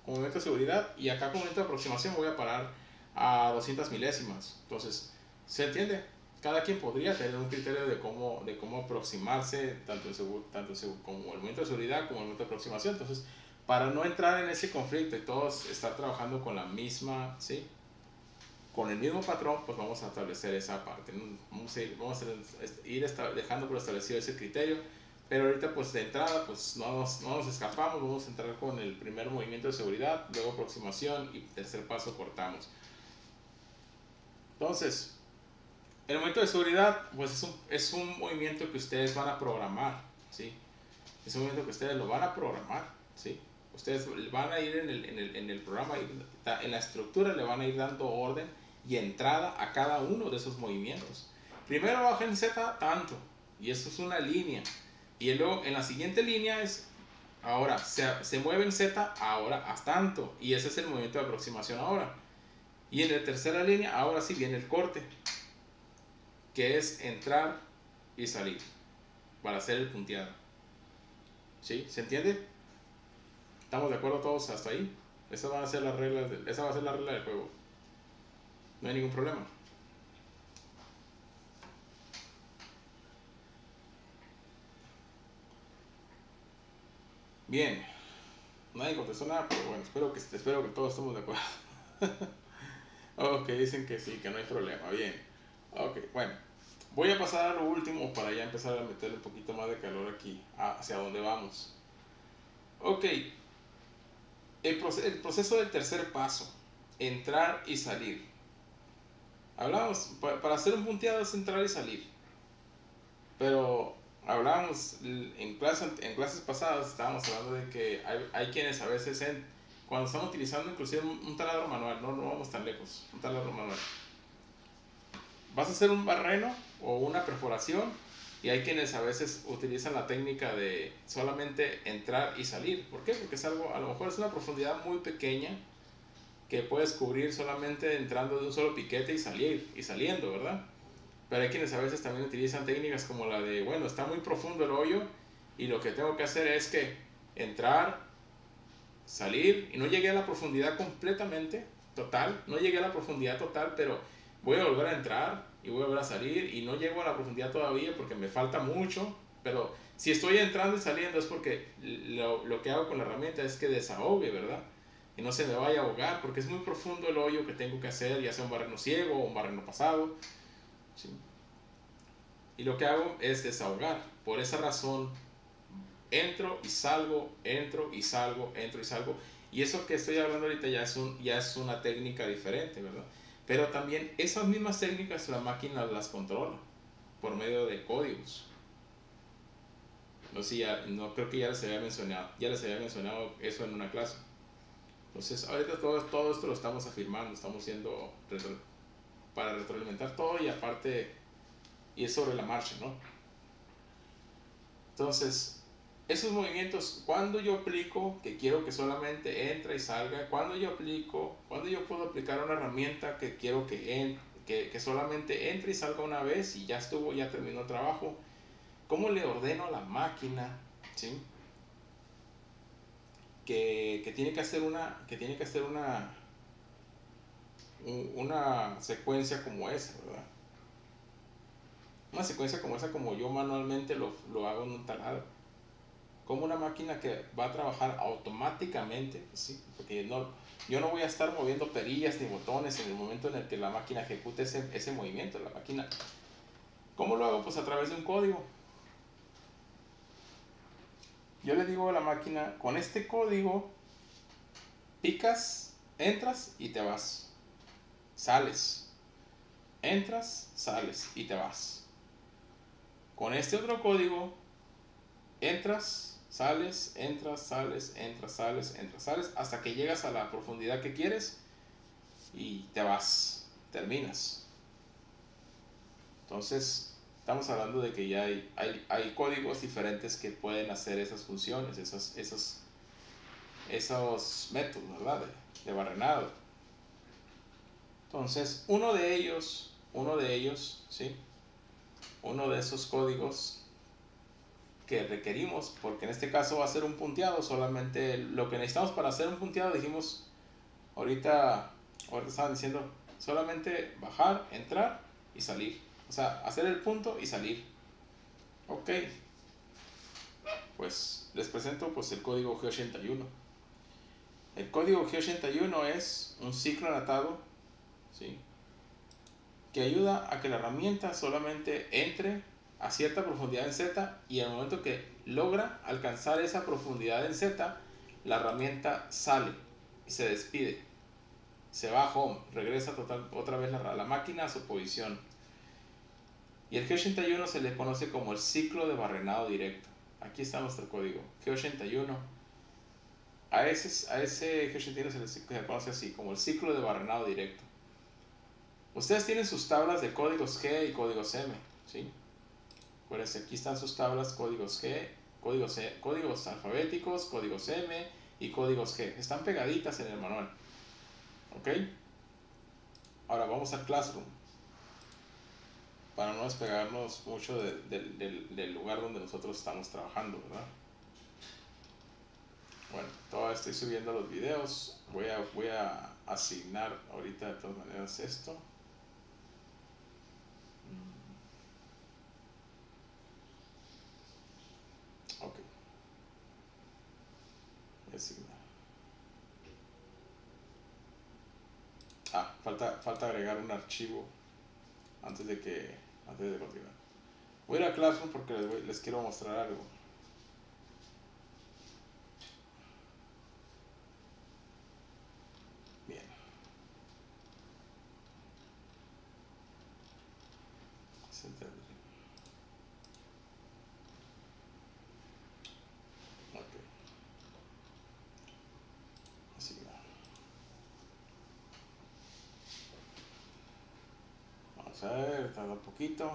como movimiento de seguridad, y acá como movimiento de aproximación voy a parar a doscientas milésimas. Entonces, ¿se entiende? Cada quien podría tener un criterio de cómo, de cómo aproximarse, tanto, el, tanto el, como el movimiento de seguridad como el movimiento de aproximación. Entonces, para no entrar en ese conflicto y todos estar trabajando con la misma, ¿sí? Con el mismo patrón, pues vamos a establecer esa parte. Vamos a ir, vamos a ir dejando por establecido ese criterio. Pero ahorita, pues de entrada, pues no nos, no nos escapamos. Vamos a entrar con el primer movimiento de seguridad, luego aproximación y tercer paso cortamos. Entonces, el movimiento de seguridad, pues es un, es un movimiento que ustedes van a programar, ¿sí? Es un movimiento que ustedes lo van a programar, ¿sí? Ustedes van a ir en el, en el, en el programa, en la estructura le van a ir dando orden y entrada a cada uno de esos movimientos. Primero baja en Z tanto, y eso es una línea. Y luego en la siguiente línea es, ahora se, se mueve en Z, ahora hasta tanto, y ese es el movimiento de aproximación ahora. Y en la tercera línea, ahora sí viene el corte, que es entrar y salir, para hacer el punteado. ¿Sí? ¿Se entiende? ¿Estamos de acuerdo todos hasta ahí? Esa va a ser la regla de, esa va a ser la regla del juego. No hay ningún problema. Bien. Nadie contestó nada, pero bueno, espero que, espero que todos estemos de acuerdo. Ok, dicen que sí, que no hay problema. Bien. Ok, bueno. Voy a pasar a lo último para ya empezar a meterle un poquito más de calor aquí, hacia donde vamos. Ok. El, proce el proceso del tercer paso. Entrar y salir. Hablamos, pa para hacer un punteado es entrar y salir. Pero hablábamos en, clase, en clases pasadas, estábamos hablando de que hay, hay quienes a veces, en, cuando están utilizando inclusive un, un taladro manual, no, no vamos tan lejos, un taladro manual. Vas a hacer un barreno o una perforación y hay quienes a veces utilizan la técnica de solamente entrar y salir. ¿Por qué? Porque es algo, a lo mejor es una profundidad muy pequeña que puedes cubrir solamente entrando de un solo piquete y salir, y saliendo, ¿verdad? Pero hay quienes a veces también utilizan técnicas como la de, bueno, está muy profundo el hoyo y lo que tengo que hacer es que entrar, salir, y no llegué a la profundidad completamente, total, no llegué a la profundidad total, pero voy a volver a entrar y voy a volver a salir y no llego a la profundidad todavía porque me falta mucho, pero si estoy entrando y saliendo es porque lo, lo que hago con la herramienta es que desahogue, ¿verdad? Y no se me vaya a ahogar porque es muy profundo el hoyo que tengo que hacer, ya sea un barreno ciego o un barreno pasado. ¿Sí? Y lo que hago es desahogar. Por esa razón entro y salgo, entro y salgo, entro y salgo. Y eso que estoy hablando ahorita ya es, un, ya es una técnica diferente, ¿verdad? Pero también esas mismas técnicas la máquina las controla por medio de códigos. No sé, ya, no creo que ya les había mencionado, ya les había mencionado eso en una clase. Entonces ahorita todo, todo esto lo estamos afirmando, estamos haciendo retro, para retroalimentar todo y aparte, y es sobre la marcha, ¿no? Entonces, esos movimientos, cuando yo aplico, que quiero que solamente entre y salga, cuando yo aplico, cuando yo puedo aplicar una herramienta que quiero que, en, que, que solamente entre y salga una vez y ya estuvo, ya terminó el trabajo, ¿cómo le ordeno a la máquina, ¿sí? Que, que tiene que hacer una, que tiene que hacer una, una secuencia como esa, ¿verdad? Una secuencia como esa, como yo manualmente lo, lo hago en un taladro. Como una máquina que va a trabajar automáticamente, ¿sí? Porque no, yo no voy a estar moviendo perillas ni botones en el momento en el que la máquina ejecute ese, ese movimiento. La máquina, ¿cómo lo hago? Pues a través de un código. Yo le digo a la máquina, con este código, picas, entras y te vas. Sales. Entras, sales y te vas. Con este otro código, entras, sales, entras, sales, entras, sales, entras, sales, hasta que llegas a la profundidad que quieres y te vas, terminas. Entonces, estamos hablando de que ya hay, hay, hay códigos diferentes que pueden hacer esas funciones, esos, esos, esos métodos, ¿verdad? De, de barrenado. Entonces, uno de ellos, uno de ellos, ¿sí? Uno de esos códigos que requerimos, porque en este caso va a ser un punteado, solamente lo que necesitamos para hacer un punteado, dijimos, ahorita, ahorita estaban diciendo, solamente bajar, entrar y salir, o sea, hacer el punto y salir. Ok, pues les presento pues el código G ochenta y uno. El código G ochenta y uno es un ciclo anotado, ¿sí?, que ayuda a que la herramienta solamente entre a cierta profundidad en Z, y al momento que logra alcanzar esa profundidad en Z, la herramienta sale y se despide, se va a home, regresa total, otra vez la, la máquina a su posición. Y el G ochenta y uno se le conoce como el ciclo de barrenado directo. Aquí está nuestro código G ochenta y uno. A ese, a ese G ochenta y uno se le, se le conoce así, como el ciclo de barrenado directo. Ustedes tienen sus tablas de códigos G y códigos M, ¿sí? Acuérdense, aquí están sus tablas, códigos G, códigos, E, códigos alfabéticos, códigos M y códigos G. Están pegaditas en el manual, ¿ok? Ahora vamos al Classroom, para no despegarnos mucho de, de, de, del lugar donde nosotros estamos trabajando, ¿verdad? Bueno, todavía estoy subiendo los videos. Voy a, voy a asignar ahorita de todas maneras esto. Ok. Voy a asignar. Ah, falta, falta agregar un archivo antes de que antes de continuar. Voy a ir a Classroom porque les, voy, les quiero mostrar algo. Bien. Se entiende. Ok. Asignar. Vamos a ver, tarda un poquito.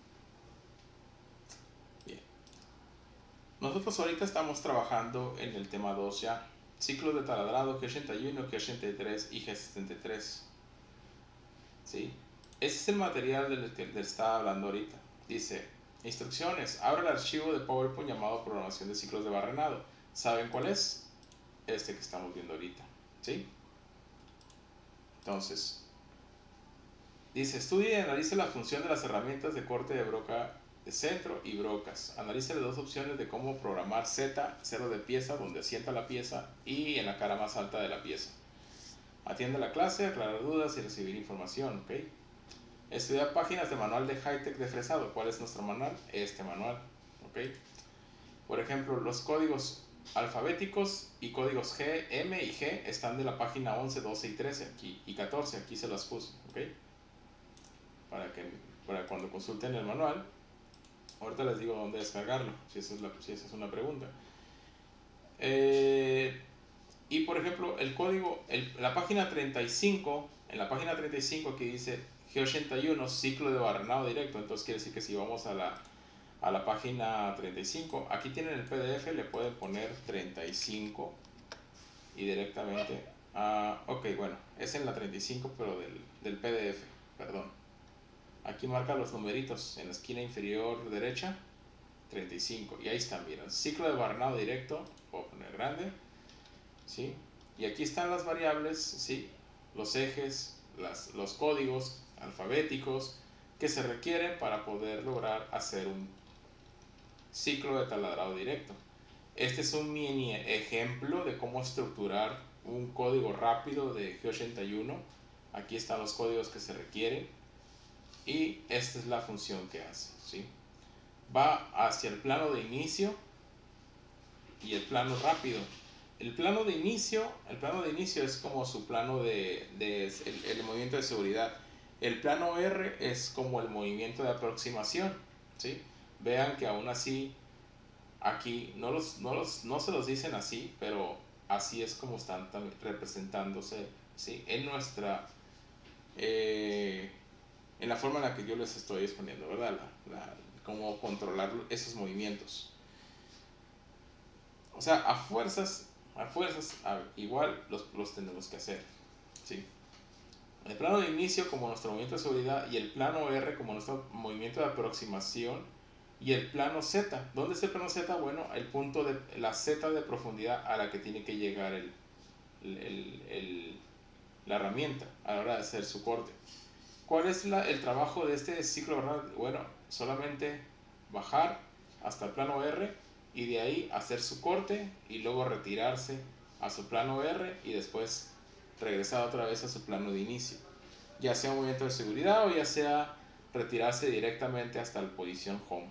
Bien. Nosotros ahorita estamos trabajando en el tema dos ya. Ciclos de taladrado G ochenta y uno, G ochenta y tres y G setenta y tres. ¿Sí? Ese es el material del que les estaba hablando ahorita. Dice, instrucciones. Abre el archivo de PowerPoint llamado programación de ciclos de barrenado. ¿Saben cuál es? Este que estamos viendo ahorita. ¿Sí? Entonces, dice, estudie y analice la función de las herramientas de corte de broca de centro y brocas. Analice las dos opciones de cómo programar Z, cero de pieza, donde asienta la pieza, y en la cara más alta de la pieza. Atiende la clase, aclarar dudas y recibir información, ¿ok? Estudiar páginas de manual de Hightech de fresado. ¿Cuál es nuestro manual? Este manual, ¿ok? Por ejemplo, los códigos alfabéticos y códigos G, M y G están de la página once, doce y trece aquí, y catorce, aquí se las puse, ¿ok? Para, que, para cuando consulten el manual. Ahorita les digo dónde descargarlo, si esa es, la, si esa es una pregunta. Eh, y por ejemplo, el código, el, la página treinta y cinco, en la página treinta y cinco aquí dice G ochenta y uno, ciclo de barrenado directo. Entonces quiere decir que si vamos a la, a la página treinta y cinco, aquí tienen el P D F, le pueden poner treinta y cinco y directamente, ah, ok, bueno, es en la treinta y cinco, pero del, del P D F, perdón. Aquí marca los numeritos en la esquina inferior derecha, treinta y cinco, y ahí están, miren, ciclo de barrenado directo, puedo poner grande, ¿sí? Y aquí están las variables, ¿sí? Los ejes, las, los códigos alfabéticos que se requieren para poder lograr hacer un ciclo de taladrado directo. Este es un mini ejemplo de cómo estructurar un código rápido de G ochenta y uno. Aquí están los códigos que se requieren. Y esta es la función que hace, ¿sí? Va hacia el plano de inicio y el plano rápido. El plano de inicio, el plano de inicio es como su plano de, de el, el movimiento de seguridad. El plano R es como el movimiento de aproximación, ¿sí? Vean que aún así aquí no, los, no, los, no se los dicen así, pero así es como están representándose, ¿sí? En nuestra... Eh, en la forma en la que yo les estoy exponiendo, ¿verdad? La, la, cómo controlar esos movimientos. O sea, a fuerzas, a fuerzas, a, igual los, los tenemos que hacer, ¿sí? El plano de inicio como nuestro movimiento de seguridad y el plano R como nuestro movimiento de aproximación Y el plano Z, ¿dónde está el plano Z? Bueno, el punto de la Z de profundidad a la que tiene que llegar el, el, el, el, la herramienta a la hora de hacer su corte. ¿Cuál es la, el trabajo de este ciclo de Barnard? Bueno, solamente bajar hasta el plano R y de ahí hacer su corte y luego retirarse a su plano R y después regresar otra vez a su plano de inicio, ya sea un movimiento de seguridad o ya sea retirarse directamente hasta la posición home.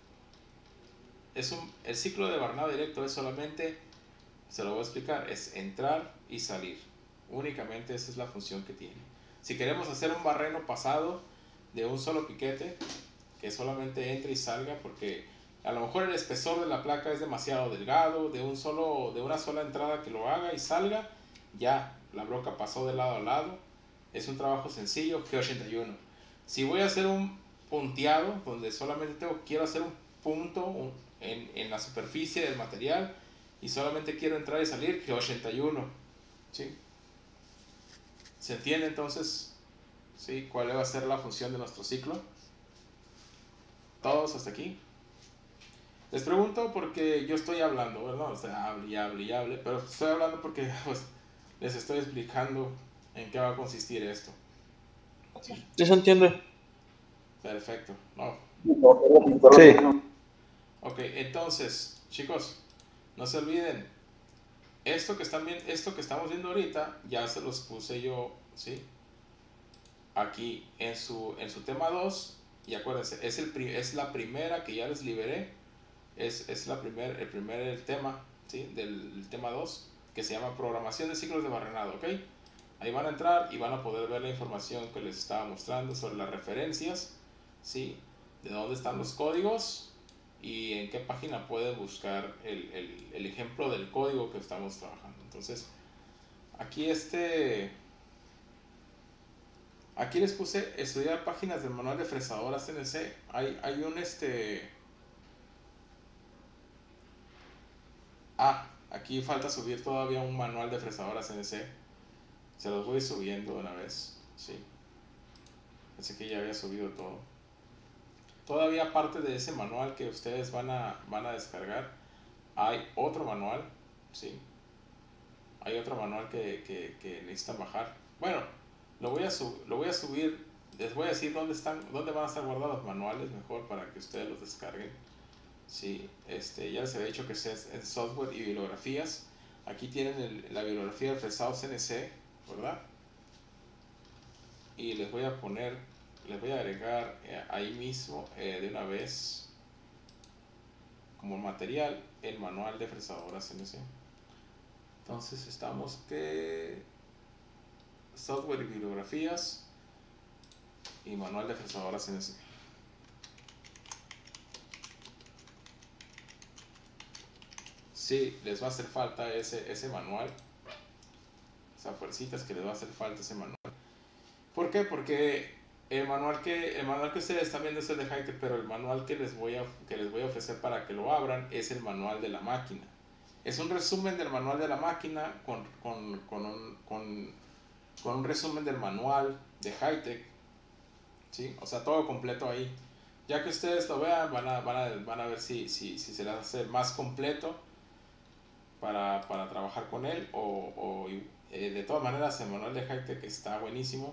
Es un, el ciclo de Barnard directo es solamente, se lo voy a explicar, es entrar y salir. Únicamente esa es la función que tiene. Si queremos hacer un barreno pasado de un solo piquete, que solamente entre y salga, porque a lo mejor el espesor de la placa es demasiado delgado, de, un solo, de una sola entrada que lo haga y salga, ya la broca pasó de lado a lado. Es un trabajo sencillo, G ochenta y uno. Si voy a hacer un punteado, donde solamente tengo, quiero hacer un punto un, en, en la superficie del material y solamente quiero entrar y salir, G ochenta y uno. ¿Sí? ¿Se entiende entonces? ¿Sí? ¿Cuál va a ser la función de nuestro ciclo? ¿Todos hasta aquí? Les pregunto porque yo estoy hablando, ¿verdad? O sea, hable y hable y hable, pero estoy hablando porque pues, les estoy explicando en qué va a consistir esto. ¿Sí? ¿Sí se entiende? Perfecto. No. Sí. Ok, entonces, chicos, no se olviden, esto que están viendo, esto que estamos viendo ahorita, ya se los puse yo, ¿sí? Aquí en su, en su tema dos, y acuérdense, es, el, es la primera que ya les liberé, es, es la primer, el primer el tema, ¿sí? Del el tema dos, que se llama programación de ciclos de barrenado, ¿ok? Ahí van a entrar y van a poder ver la información que les estaba mostrando sobre las referencias, ¿sí? De dónde están los códigos y en qué página pueden buscar el, el, el ejemplo del código que estamos trabajando. Entonces, aquí este... Aquí les puse estudiar páginas del manual de fresadora C N C. Hay, hay un este... Ah, aquí falta subir todavía un manual de fresadora C N C. Se los voy subiendo de una vez, ¿sí? Pensé que ya había subido todo. Todavía aparte de ese manual que ustedes van a, van a descargar, hay otro manual, ¿sí? Hay otro manual que, que, que necesitan bajar. Bueno, lo voy, a lo voy a subir, les voy a decir dónde, están, dónde van a estar guardados los manuales mejor para que ustedes los descarguen. Sí, este, ya les había dicho que es en software y bibliografías. Aquí tienen el, la bibliografía del fresado C N C, ¿verdad? Y les voy a poner, les voy a agregar eh, ahí mismo eh, de una vez como material el manual de fresadora C N C. Entonces estamos que software y bibliografías y manual de fresadora C N C. Sí, les va a hacer falta ese, ese manual. Esas fuercitas que les va a hacer falta ese manual. ¿Por qué? Porque el manual que, el manual que ustedes están viendo es el de Hi-Tech, pero el manual que les, voy a, que les voy a ofrecer para que lo abran es el manual de la máquina. Es un resumen del manual de la máquina con, con, con, un, con, con un resumen del manual de Hi-Tech, ¿sí? O sea, todo completo ahí. Ya que ustedes lo vean, van a, van a, van a ver si, si, si se les hace más completo para, para trabajar con él. O, o eh, de todas maneras, el manual de Hi-Tech está buenísimo.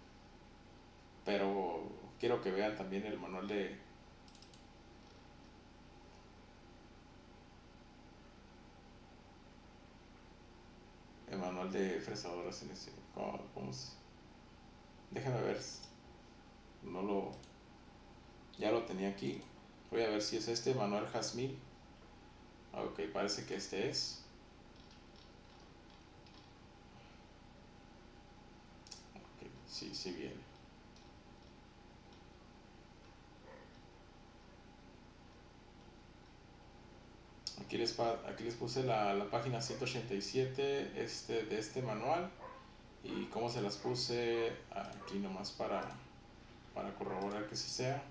Pero quiero que vean también el manual de... El manual de fresadoras en ese... ¿Cómo, cómo se... Déjenme ver. No lo... Ya lo tenía aquí. Voy a ver si es este, manual Jasmine. Ok, parece que este es. Ok, sí, sí viene. Aquí les, aquí les puse la, la página ciento ochenta y siete este, de este manual y cómo se las puse aquí nomás para, para corroborar que sí sea.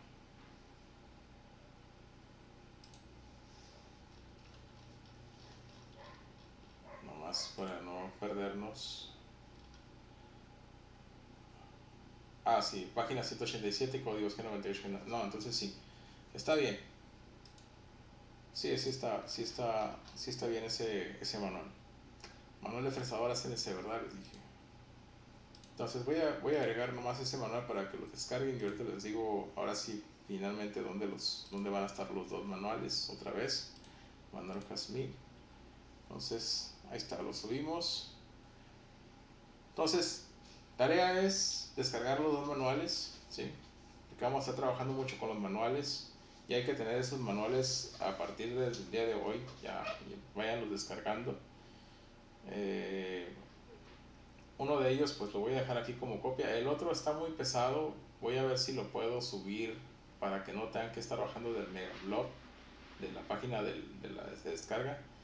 Nomás para no perdernos. Ah, sí, página ciento ochenta y siete, códigos G noventa y ocho. No, entonces sí, está bien. Sí, sí está, sí está, sí está bien ese, ese manual. Manual de fresadora C N C, ¿verdad? Les dije. Entonces voy a, voy a agregar nomás ese manual para que lo descarguen y ahorita les digo ahora sí finalmente dónde, los, dónde van a estar los dos manuales otra vez. Manual Jasmine. Entonces ahí está, lo subimos. Entonces, tarea es descargar los dos manuales, ¿sí? Porque vamos a estar trabajando mucho con los manuales y hay que tener esos manuales a partir del día de hoy, ya, vayanlos descargando. Eh, uno de ellos pues lo voy a dejar aquí como copia, el otro está muy pesado, voy a ver si lo puedo subir para que no tengan que estar bajando del megablog, de la página del, de la de descarga.